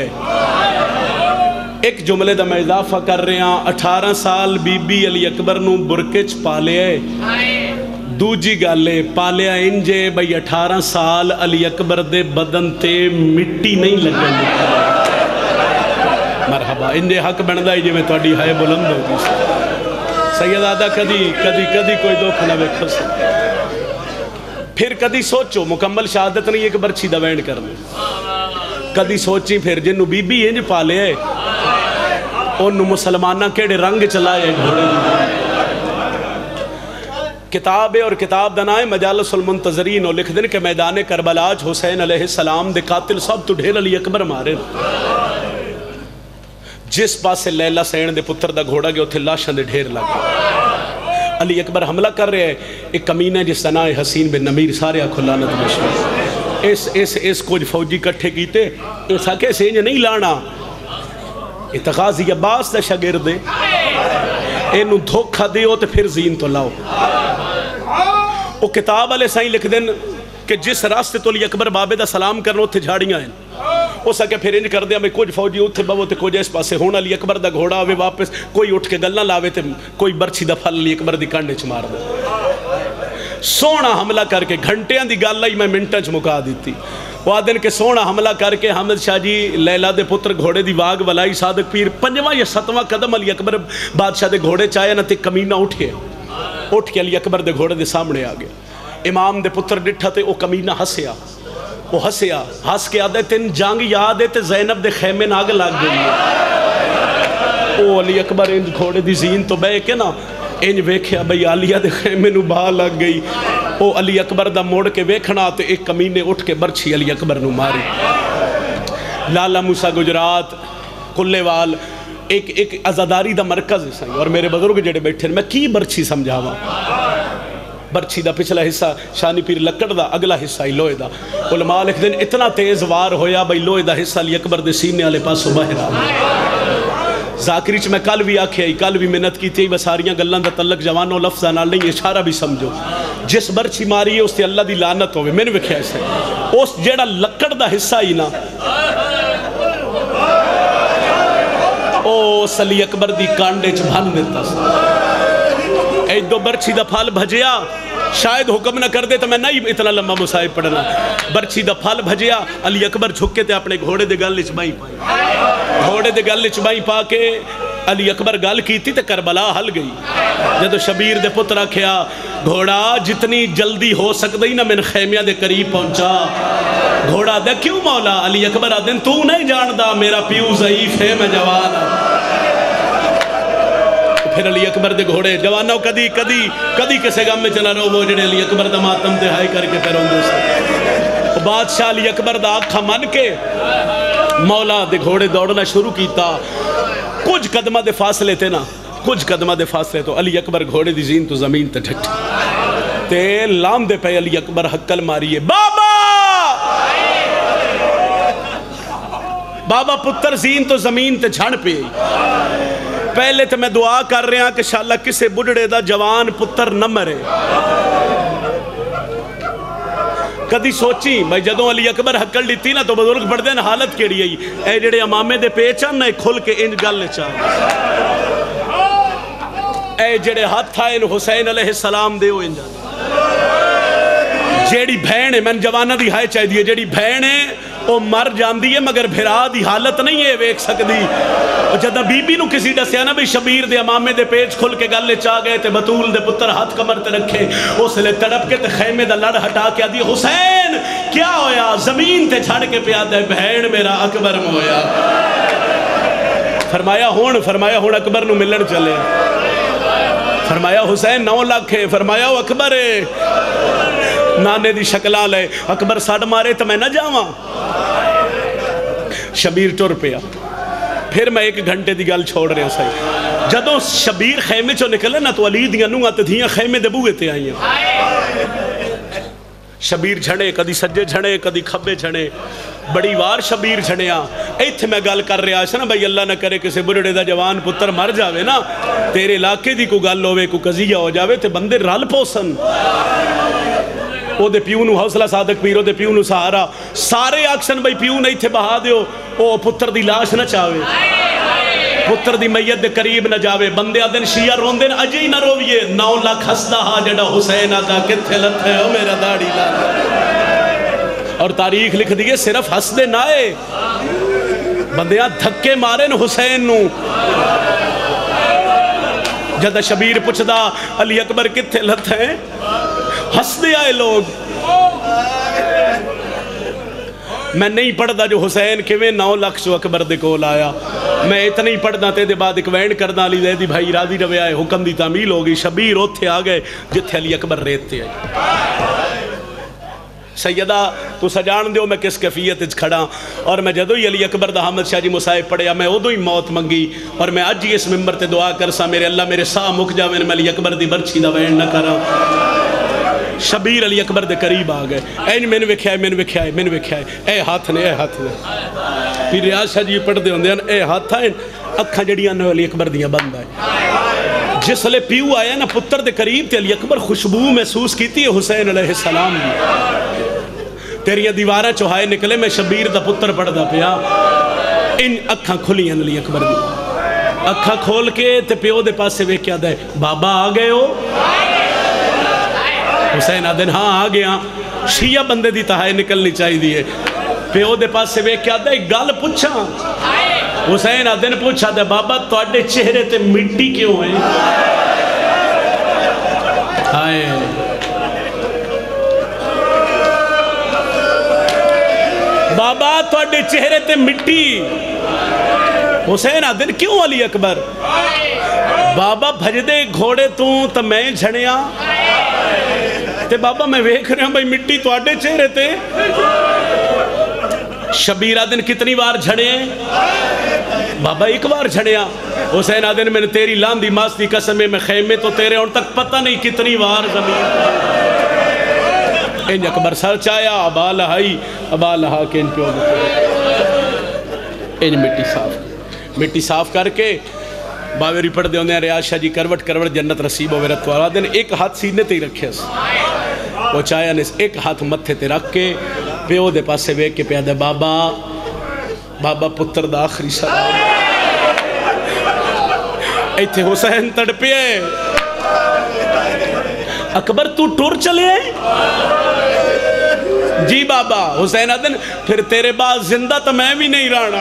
ایک جملے دا میں اضافہ کر رہے ہیں اٹھارہ سال بی بی علی اکبر نو برکے چھپا لے دوجی گالے پالیا انجے بھئی اٹھارہ سال علی اکبر دے بدن تے مٹی نہیں لگن مرحبا انجے حق بندائی جی میں توڑی ہائے بلند ہوگی سیدادہ کدی کدی کدی کوئی دکھ نہ ویکھو سکتا پھر کدی سوچو مکمل شہادت نہیں ایک برچی دا وینڈ کرنے کدی سوچی پھر جنو بی بی انج پالے ہے انہوں مسلمانہ کیڑے رنگ چلائے گھوڑے کتاب اور کتاب دنائے مجالس المنتظرین اور لکھ دن کہ میدان کربلاج حسین علیہ السلام دے قاتل سب تو ڈھیل علی اکبر مارے جس پاس سے لیلہ سین دے پتر دا گھوڑا گیا اتھے لاشاں دے ڈھیر لگا علی اکبر حملہ کر رہے ہیں ایک کمینہ جس تنائے حسین بن نمیر سارے آکھلانت بشو اس اس اس کچھ فوجی کٹھے کیتے اس حقے سے انجھے نہیں لانا اتخاذی عباس دا شاگردے اینو دھوکھا دیو تے پھر زین تو لاؤ وہ کتاب علیہ سائیں لکھ دن کہ جس راستے تو علی اکبر بابے دا سلام کرنا اتھے جھاڑیاں ہیں وہ سکے پھر انج کر دیا میں کچھ فوجی اتھے بابو تے کچھ اس پاسے ہونا علی اکبر دا گھوڑا آوے واپس کوئی اٹھ کے گلنہ لاوے تے کوئی برچی دا پھل علی اکبر دی کانڈے چ مار دے سونا حملہ کر کے گھنٹیاں دی گال لائی میں منٹاں چ مکا دیتی وہ آدن کے سونا حملہ کر کے حمد شاہ جی لیلہ دے پتر گھوڑے دی واگ ولائی صادق پیر پنجواں یا ستواں قدم علی اکبر بادشاہ دے گھوڑے چاہے نہ تے کمینہ اٹھے اٹھ کے علی اکبر دے گھوڑے دے سامنے آگے امام دے پتر ڈٹھا تے او کمینہ ہسیا وہ ہسیا ہس کے آدھے تین جانگ یاد ہے تے زینب دے خیمے ناگ لگ گئی او علی اکبر انج گھوڑے دی زین تو بے کے نا انج ویکھیا بھئی علیہ دے خیمے نو باہ لگ گئی او علی اکبر دا موڑ کے ویکھنا تے ایک کمینے اٹھ کے برچی علی اکبر نو ماری لالا موسیٰ گجرات کلے وال ایک ایک عزاداری دا مرکز ہے اور میرے بزرگ جڑے بیٹھے میں کی برچی سمجھاوا برچی دا پچھلا حصہ شانی پیر لکڑ دا اگلا حصہ ہی لوئے دا علماء لکھ دن اتنا تیز وار ہویا بھئی لوئے دا حصہ علی اکبر دے سینے والے پاسو باہر آ ذاکری چ میں کل بھی آکھے آئی کل بھی منت کی تھی بساریاں گلان دا تلق جوانوں لفظہ نال نہیں اشارہ بھی سمجھو جس برچی ماری ہے اس تے اللہ دی لعنت ہوئے میں نے وکھیا اسے اس جیڑا لکڑ دا حصہ ہی نا او علی اکبر دی کانڈے چ بھن دیتا سا ایک دو برچی دا پھال بھجیا شاید حکم نہ کر دے تو میں نہیں اتنا لمبا مصائب پڑھنا برچی دا پھال بھجیا علی اکبر جھکے تے اپنے گھوڑے دے گل چبائی پائی گھوڑے دے گل چبائی پا کے علی اکبر گل کی تھی تے کربلا ہل گئی جدو شبیر دے پترہ کھیا گھوڑا جتنی جلدی ہو سکتی نا من خیمیہ دے قریب پہنچا گھوڑا دے کیوں مولا علی اکبر آدن تو نہیں جاندہ میرا پیو ضعیف ہے میں جوان پھر علی اکبر دے گھوڑے جوانوں کدی کدی کدی کسے گم میں چلا رہو وہ جڑے علی اکبر دا ماتم دے ہائی کر کے پیروں دے سے بادشاہ علی اکبر دا آنکھا من کے مولا دے گھوڑے دوڑنا شروع کیتا کچھ قدمہ دے فاصلے تھے نا کچھ قدمہ دے فاصلے تو علی اکبر گھوڑے دی زین تو زمین تے ڈھٹ تے لام دے پہ علی اکبر حقل ماریے بابا بابا پتر زین تو زمین تے جھڑ پہ پہلے تو میں دعا کر رہا کہ انشاءاللہ کسے بڑھڑے دا جوان پتر نہ مرے کدی سوچی بھائی جدوں علی اکبر حکل لیتی نا تو بزرگ پڑھ دین حالت کیڑی ہے اے جڑے امامے دے پیچان نا کھل کے انج گل چاہ اے جڑے ہاتھ آئے حسین علیہ السلام دے ہو انجا جیڑی بھین ہے میں جوانہ دی ہائے چاہی دیئے جیڑی بھین ہے وہ مر جاندی ہے مگر بھرا دی حالت نہیں ہے ویک سکدی جدہ بی بی نو کسی ڈسیا نا بھی شبیر دے امامے دے پیچ کھل کے گلے چاہ گئے تے بطول دے پتر ہاتھ کمر تے رکھے اس لے تڑپ کے تے خیمے دا لڑ ہٹا کے دی حسین کیا ہویا زمین تے چھڑ کے پیا دے بہن میرا اکبر مویا فرمایا ہون فرمایا ہون اکبر نو ملن چلے فرمایا حسین نو لاکھ ہے فرمایا وہ اکبر ہے نانے دی شکلہ لے اکبر ساڑھ مارے تو میں نہ جاواں شبیر ٹر پیا پھر میں ایک گھنٹے دی گل چھوڑ رہا سائی جدوں شبیر خیمے چو نکلے نا تو علی دیاں نوں آتے دھیاں خیمے دے بوئے تے آئیں شبیر جھڑے کدی سجے جھڑے کدی کھبے جھڑے بڑی وار شبیر جھڑیاں ایتھے میں گل کر رہا ہے نا بھائی اللہ نہ کرے کسے بڑھڑے دا جوان پتر مر جاوے نا تیرے علاقے دی کو گل ہوئے کو قضیہ ہو جاوے تے بندے رل پوسن او دے پیو نو حوصلہ صادق پیر او دے پیو نو سہارا سارے آکسن بھائی پیو نہیں تھے بہا دیو او پتر دی لاش نہ چاہوے پتر دی میت دے قریب نہ جاوے بندے آدن شیعہ روندن اجے ہی نہ رویے نو لاکھ ہستا ہا جڑا حسین آقا کتھے لت ہے او میرا داڑی لا اور تاریخ لکھ دیئے صرف ہستے نائے بندیاں دھکے مارے ن حسین نو جدہ شبیر پچھدا علی اکبر کتھے لت ہیں ہستے آئے لوگ میں نہیں پڑھدا جو حسین کیویں نو لاکھ سو اکبر دے کول آیا میں اتنا ہی پڑھدا تے دے بعد ایک وینڈ کردا علی دے دی بھائی راضی روے آئے حکم دی تعمیل ہوگی شبیر اوتھے آگئے جتھے علی اکبر ریتے آئے سیدہ تو سجان دیو میں کس کیفیت اچ کھڑا اور میں جدو ہی علی اکبر دا حامد شاہ جی مصائب پڑھیا میں ادو ہی موت منگی اور میں اج ہی اس ممبر تے دعا کرسا میرے اللہ میرے ساہ مک جاویں میں علی اکبر دی برچی دا وینڈ نہ کرا شبیر علی اکبر دے قریب آگئے این میں نے وکھیا ہے میں نے وکھیا ہے میں نے وکھیا ہے اے ہاتھ نے اے ہاتھ نے پھر ریاض شاہ جی پڑھ دے ہوندے ہیں اے ہاتھ آئے اکھاں جڑیاں نے علی اکبر دیاں بند آئے جس لے پیو آیا نا پتر دے قریب تے علی اکبر خوشبو محسوس کیتی ہے حسین علیہ السلام دی تیریاں دیوارہ چوہائے نکلے میں شبیر دا پتر پڑھ دا پیا ان اکھاں کھلیاں علی اکبر دی اکھاں کھول کے تے پیو دے پاس سے ویکیا دے بابا آگئے ہو حسین آدن ہاں آگیا شیعہ بندے دی تہائے نکلنی چاہی دیئے پیو دے پاس سے ویکیا دے گل پوچھا حسین آدن پوچھا دے بابا تو اڈے چہرے تے مٹی کیوں ہیں آئے بابا تو اڈے چہرے تے مٹی حسین آدن کیوں علی اکبر بابا بھجدے گھوڑے تو تا میں جھڑیاں تے بابا میں ویکھ رہا ہوں بھائی مٹی تو آڈے چہرے تے شبیر آدن کتنی بار جھڑے ہیں بابا ایک بار جھڑیا حسین آدن میں نے تیری لاندی ماستی قسمیں میں خیمے تو تیرے ان تک پتہ نہیں کتنی بار زمین ان اکبر سر چایا ابا لہائی ابا لہا کے ان پیو ان مٹی صاف مٹی صاف کر کے باوری پڑھ دے ہوندے ہیں ریاض شاہ جی کروٹ کروٹ جنت رسیب و ویرت والا دن ایک ہاتھ سینے تے ہی رکھے اس وہ چایا نے ایک ہاتھ متھے تے رکھ کے پیو دے پاس سے ویک کے پیا دے بابا بابا پتر دا آخری سلام ایتھے حسین تڑپے اکبر تو ٹور چلے جی بابا حسین آدن پھر تیرے بعد زندہ تو میں بھی نہیں رانا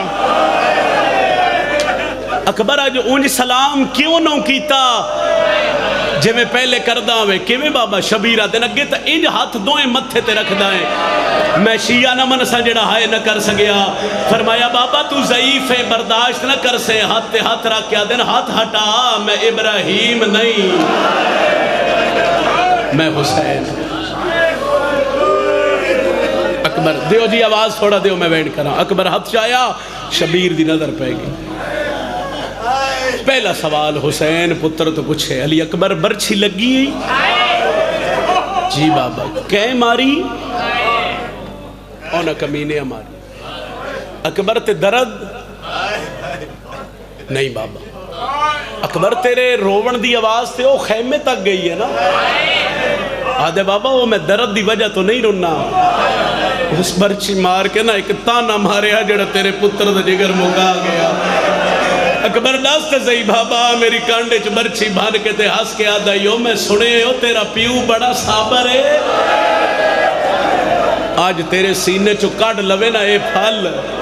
اکبر آج اونج سلام کیوں نہ کیتا جے میں پہلے کردہ ہوئے کیویں بابا شبیر آدن اگے تا انج ہاتھ دوئیں متھے تے رکھ دائیں میں شیعہ نہ منسا جڑا ہائے نہ کر سگیا فرمایا بابا تو ضعیف ہے برداشت نہ کر سے ہاتھ تے ہاتھ رکھ کے آدن ہاتھ ہٹا میں ابراہیم نہیں میں حسین اکبر دیو جی آواز تھوڑا دیو میں وینڈ کرا اکبر ہاتھ چایا شبیر دی نظر پہ گئی پہلا سوال حسین پتر تو پوچھے علی اکبر برچھی لگی جی بابا کہیں ماری اونا کمینے ہماری اکبر تے درد نہیں بابا، اکبر تیرے روون دی آواز تے او خیمے تک گئی ہے نا. آدھے بابا وہ میں درد دی وجہ تو نہیں روننا، اس برچی مار کے نا ایک تانا ماریا جڑا تیرے پتر دا جگر مکا گیا. اکبر داستے صحیح بابا میری کانڈے چ برچی بھان کے تے ہس کے آدھا یو میں سنے ہو تیرا پیو بڑا صابر ہے، آج تیرے سینے چو کاڑ لوے نا اے پھل،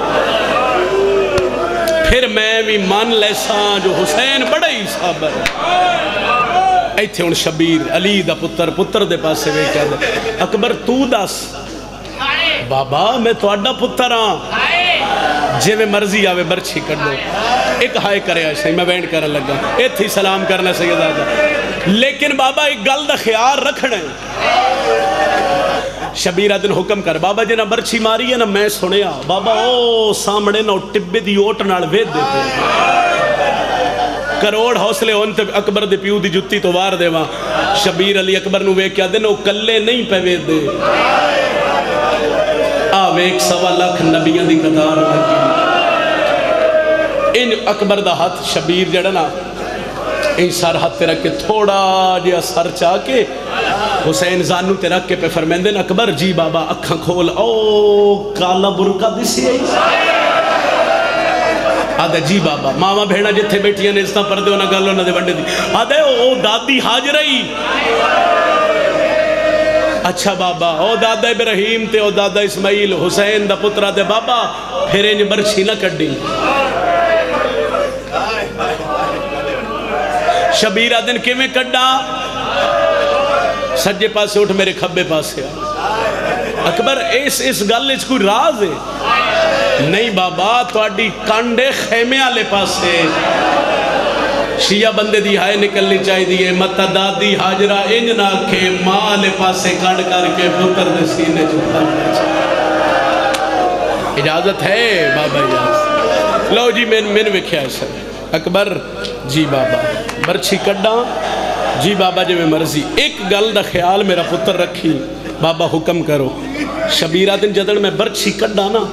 پھر میں بھی مان لیساں جو حسین بڑا ہی صابر ہے. ایتھے ان شبیر علی دا پتر پتر دے پاسے وے کہہ دے اکبر تو دس بابا میں تو اڈا پتر ہاں جے میں مرضی آوے برچھی کر دو. ایک ہائے کرے آئے صحیح میں وینڈ کرنے لگا ایتھی سلام کرنا سید آدھا، لیکن بابا ایک گل دا خیال رکھنا ہے. شبیر دن حکم کر بابا جی نا برچھی ماری ہے نا میں سنیا بابا او سامنے نا ٹبے دی اوٹ نال وید دیتے کروڑ حوصلے ہونتے اکبر دے پیو دی جتی تو وار دے وہاں. شبیر علی اکبر نو وے کیا دن او کلے نہیں پہ وید دے آوے ایک سوا لاکھ نبیان دی قطار لگی. ان اکبر دا ہاتھ شبیر جڑا نا ان سار ہاتھ تے رکھ کے تھوڑا جیا سر چاہ کے حسین زانو تے رکھ کے پہ فرمیندن اکبر جی بابا اکھاں کھول او کالا برکا دیسی ہے آدھے جی بابا ماما بھیڑا جتھے بیٹھیاں نے اس طرح پردے ہونا گلو نہ دے بڑھنے دی آدھے او دادی حاجرہی اچھا بابا او دادا ابراہیم تے او دادا اسماعیل حسین دا پترہ دے بابا پھر انج برچھی نہ کر دی. شبیر آدن کیویں کڈا سجے پاسے اٹھ میرے کھبے پاسے اکبر اس اس گل اس کوئی راز ہے نہیں بابا تواڈی کانڈے خیمے والے پاسے شیعہ بندے دی ہائے نکلنی چاہی دیئے متا دادی حاجرہ انج نہ کے ماں لے پاسے کانڈ کر کے پتر دے سینے چھتا اجازت ہے بابا اجازت لو جی میں میں نے وکھیا ایسا اکبر جی بابا برچھی کڈا جی بابا جی میں مرضی ایک گل دا خیال میرا پتر رکھی بابا حکم کرو. شبیرہ دن جدن میں برچھی کڈا نا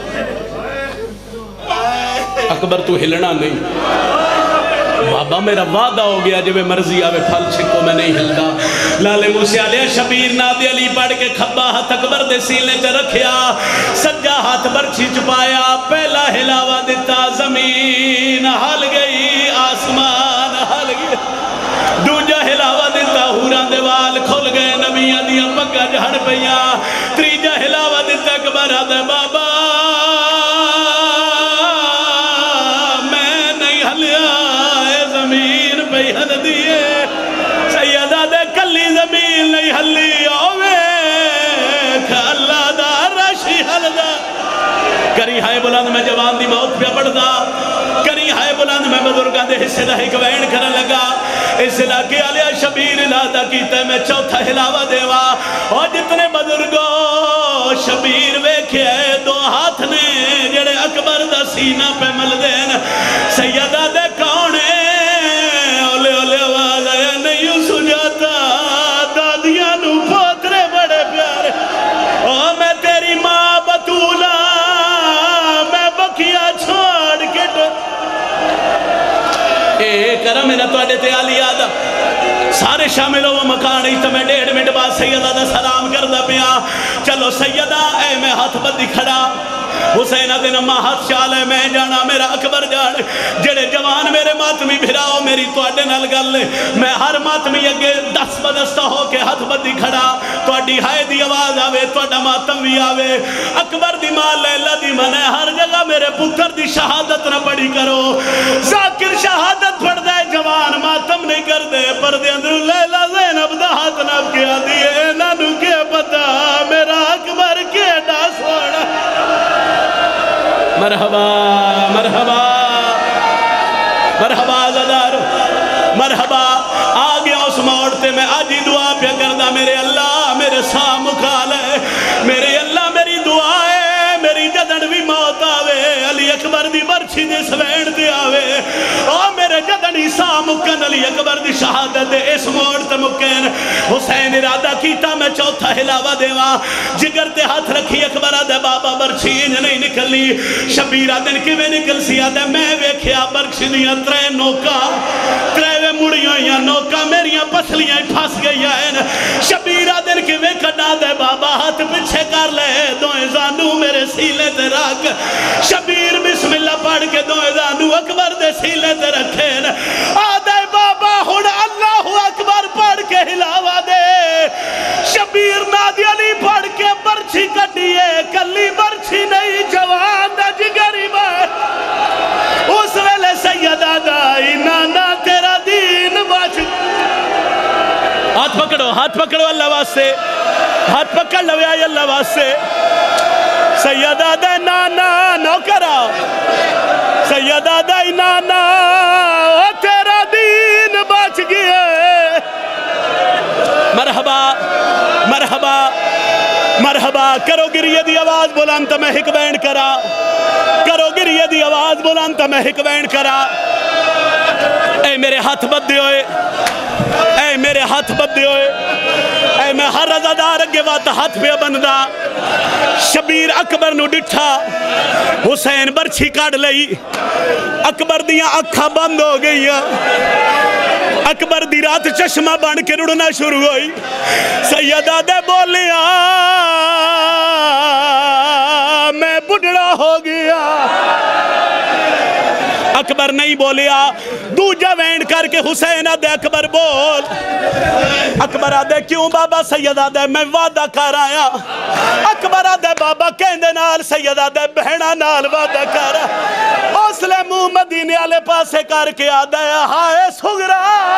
اکبر تو ہلنا نہیں بابا میرا وعدہ ہو گیا جب مرضی آوے پھل چھکو میں نہیں ہلدا. لالے موسیٰ علیہ شبیر نادی علی پڑھ کے کھبا ہاتھ اکبر دے سیلے تے رکھیا سجا ہاتھ برچھی چپایا پہلا ہلاوہ دیتا زمین ہل گئی آسمان ہل گئی دوجہ ہلاوہ دیتا ہوران دیوال کھل گئے نبیاں دیاں پکا جھڑ پیاں تریجہ ہلاوہ دیتا اکبر آدھے بابا زمین نہیں ہلی آوے اللہ دا رشی حل دا کری ہائے بلند میں جوان دی موت پہ پڑھ دا کری ہائے بلند میں بزرگاں دے حصے دا ایک وین کرن لگا اس علاقے علیہ شبیر لادا کیتے میں چوتھا ہلاوہ دیوا اور جتنے بزرگوں شبیر ویکھے دو ہاتھ نے جڑے اکبر دا سینہ پہ مل دین سیدہ دے کونے اولے اولے آواز آیا نہیں سجاتا پوترے بڑے پیارے اور میں تیری ماں بطولہ میں بکیا چھوڑ کے اے کرم میرا تو آدھے تے آلی آدھا سارے شامل ہو مکان ہی تو میں ڈیڑھ منٹ بعد سیدہ دا سلام کردہ پیا چلو سیدہ اے میں ہاتھ بدی کھڑا حسین دن اما ہاتھ چالے میں جانا میرا اکبر جان جڑے جوان میرے ماتمی بھراؤ میری تو اڈے نال گل میں ہر ماتمی اگے دس بدستہ ہو کے ہاتھ بدی کھڑا تو اڈی ہائے دی آواز آوے تو اڈا ماتم بھی آوے اکبر دی ماں لیلہ دی منہ ہر جگہ میرے پتر دی شہادت نہ پڑی کرو ذاکر شہادت پڑھ دے جوان ماتم نہیں کر دے پر دے اندر لیلہ زینب دا ہاتھ نب کیا دیئے نانو کے پتا میرا اکبر کے ڈاس وڑا مرحبا مرحبا مرحبا زدار مرحبا آگے اس موڑتے میں آجی دعا پہ کردہ میرے اللہ میرے سام مکالے میرے اللہ میری دعا ہے میری جدن بھی موت آوے علی اکبر دی برچی دے سوین دے آوے اور میرے جدن ہی سا مکن علی اکبر دی شہادت دے اس موڑ تے مکن حسین ارادہ کیتا میں چوتھا ہلاوہ دیوا جگر تے ہاتھ رکھی اکبر آدھے بابا برچین نہیں نکلی شبیر آدھن کی میں نکل سی آدھے میں ویکھیا برکشی دیا ترے نوکا ترے مڑیوں یا نوکا میریاں پسلیاں پھاس گئی ہیں شبیر آدھن کی میں کٹا دے بابا ہاتھ پچھے کر لے دوئے زانو میرے سیلے تے رکھ شبیر بسم اللہ پڑھ کے دوئے زانو اکبر دے سیلے تے رکھے آدھے بابا ہن اللہ اکبر پڑھ کے ہلاوا دے شبیر نادی علی پڑھ کے برچھی کٹیے کلی برچھی نہیں جوان دا جگری میں اس ویلے سیدہ دائی نانا تیرا دین بچ ہاتھ پکڑو ہاتھ پکڑو اللہ واسے ہاتھ پکڑ لو یا اللہ واسے سیدہ دے نانا نوکرہ سیدہ دے نانا تیرا دین بچ گئے مرحبا مرحبا مرحبا کرو گریہ دی آواز بلند تا میں ہک بینڈ کرا کرو گریہ دی آواز بلند تا میں ہک بینڈ کرا اے میرے ہاتھ بدے ہوئے اے میرے ہاتھ بدے ہوئے اے میں ہر رضادار اگے وات ہاتھ پہ بندہ شبیر اکبر نو ڈٹھا حسین برچھی کاڑ لئی اکبر دیاں اکھا بند ہو گئی اکبر دی رات چشمہ بان کے رڑنا شروع ہوئی سیدہ دے بولیا میں بڑھڑا ہو گیا اکبر نہیں بولیا دوجہ وینڈ کر کے حسین آدھے اکبر بول اکبر آدھے کیوں بابا سید آدھے میں وعدہ کر آیا اکبر آدھے بابا کہندے نال سید آدھے بہنہ نال وعدہ کر حوصلے منہ مدینے والے پاسے کر کے آدھے ہائے سغرا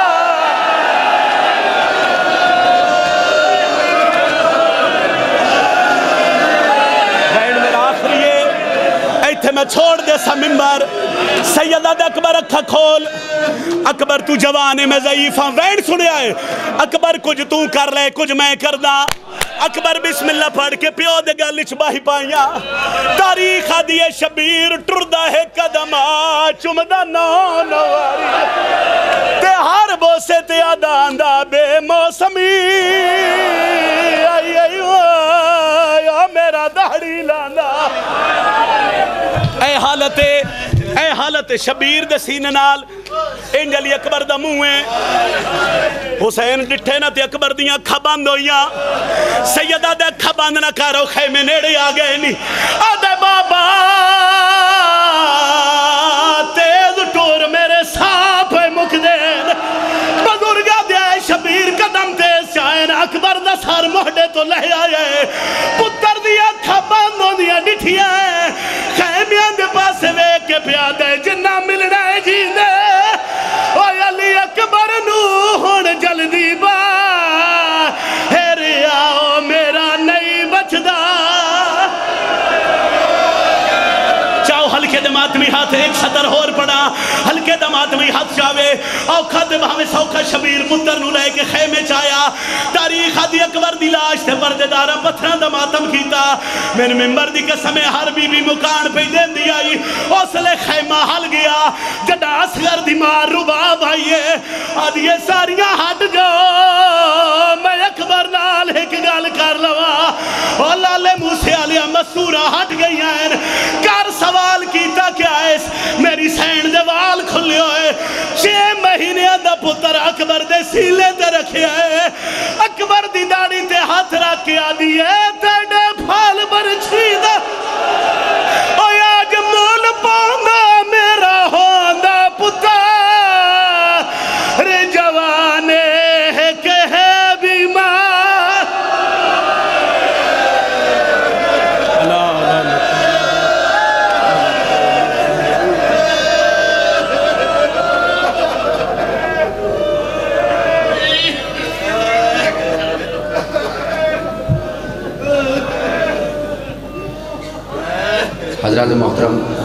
وینڈ میرا آخری ہے ایتھے میں چھوڑ دے سا ممبر سیدہ دے اکبر اکھا کھول اکبر تو جوانے میں ضعیفاں وینڈ سنے آئے اکبر کچھ تو کر لے کچھ میں کردہ اکبر بسم اللہ پڑھ کے پیو دے گا لچباہی پائیاں تاریخ آدھیے شبیر ٹردہ ہے قدمہ چمدہ نو نواری تے ہر بوسے تے آدھاندہ بے موسمی آئی آئی آئی میرا داڑی لانا اے حالت اے حالت شبیر دے سینے نال انجلی اکبر دا موئے حسین ڈٹھے نہ تے اکبر دیاں اکھا بند ہوئیاں سیدہ دے اکھا بند نہ کارو خیمے نیڑے آگئے نہیں آدھے بابا تیز ٹور میرے ساپ مقدین بزرگا دے شبیر قدم تیز چاہین اکبر دا سار موڑے تو لے آئے پتر دیا اکھا بند ہو دیا ڈٹھیا ہے خیمیاں دے پاسے وے کے پیادے جنہ ملنا ہے جیندے اوہ علی اکبر نو ہون جلدی با ہیرے آؤ میرا نہیں بچدا چاہو ہلکے دمات میں ہاتھ ایک سطر ہور پڑا ہلکے دمات میں ہاتھ چاہوے اوکھا دے بہمیں سوکھا شبیر پتر نو لے کے خیمے چایا تاریخ آدھی اکبر دی لاش تے پردے دارا پتھران دا ماتم کیتا میں نے ممبر دی قسمیں ہر بی بی مکان پہ دین دی آئی اوسلے خیمہ حل گیا جڑا اصغر دی مار رباب آئیے آدھیے ساریاں ہٹ جو میں اکبر نال ایک گال کر لوا اور لالے موسیٰ علیہ مسورہ ہٹ گئی ہیں کر سوال کیتا کیا ہے میری سین دے وال کھلے ہوئے چھ مہینے دا پتر اکبر دے سیلے تے رکھے ہے اکبر دی داڑی تے ہاتھ رکھ کے آدھی ہے تیڑے پھال برچھی دا او آج مول پاؤنگا میرا ہوندہ پتر جوانے ہے کہ ہے بیمار
حضرات محترم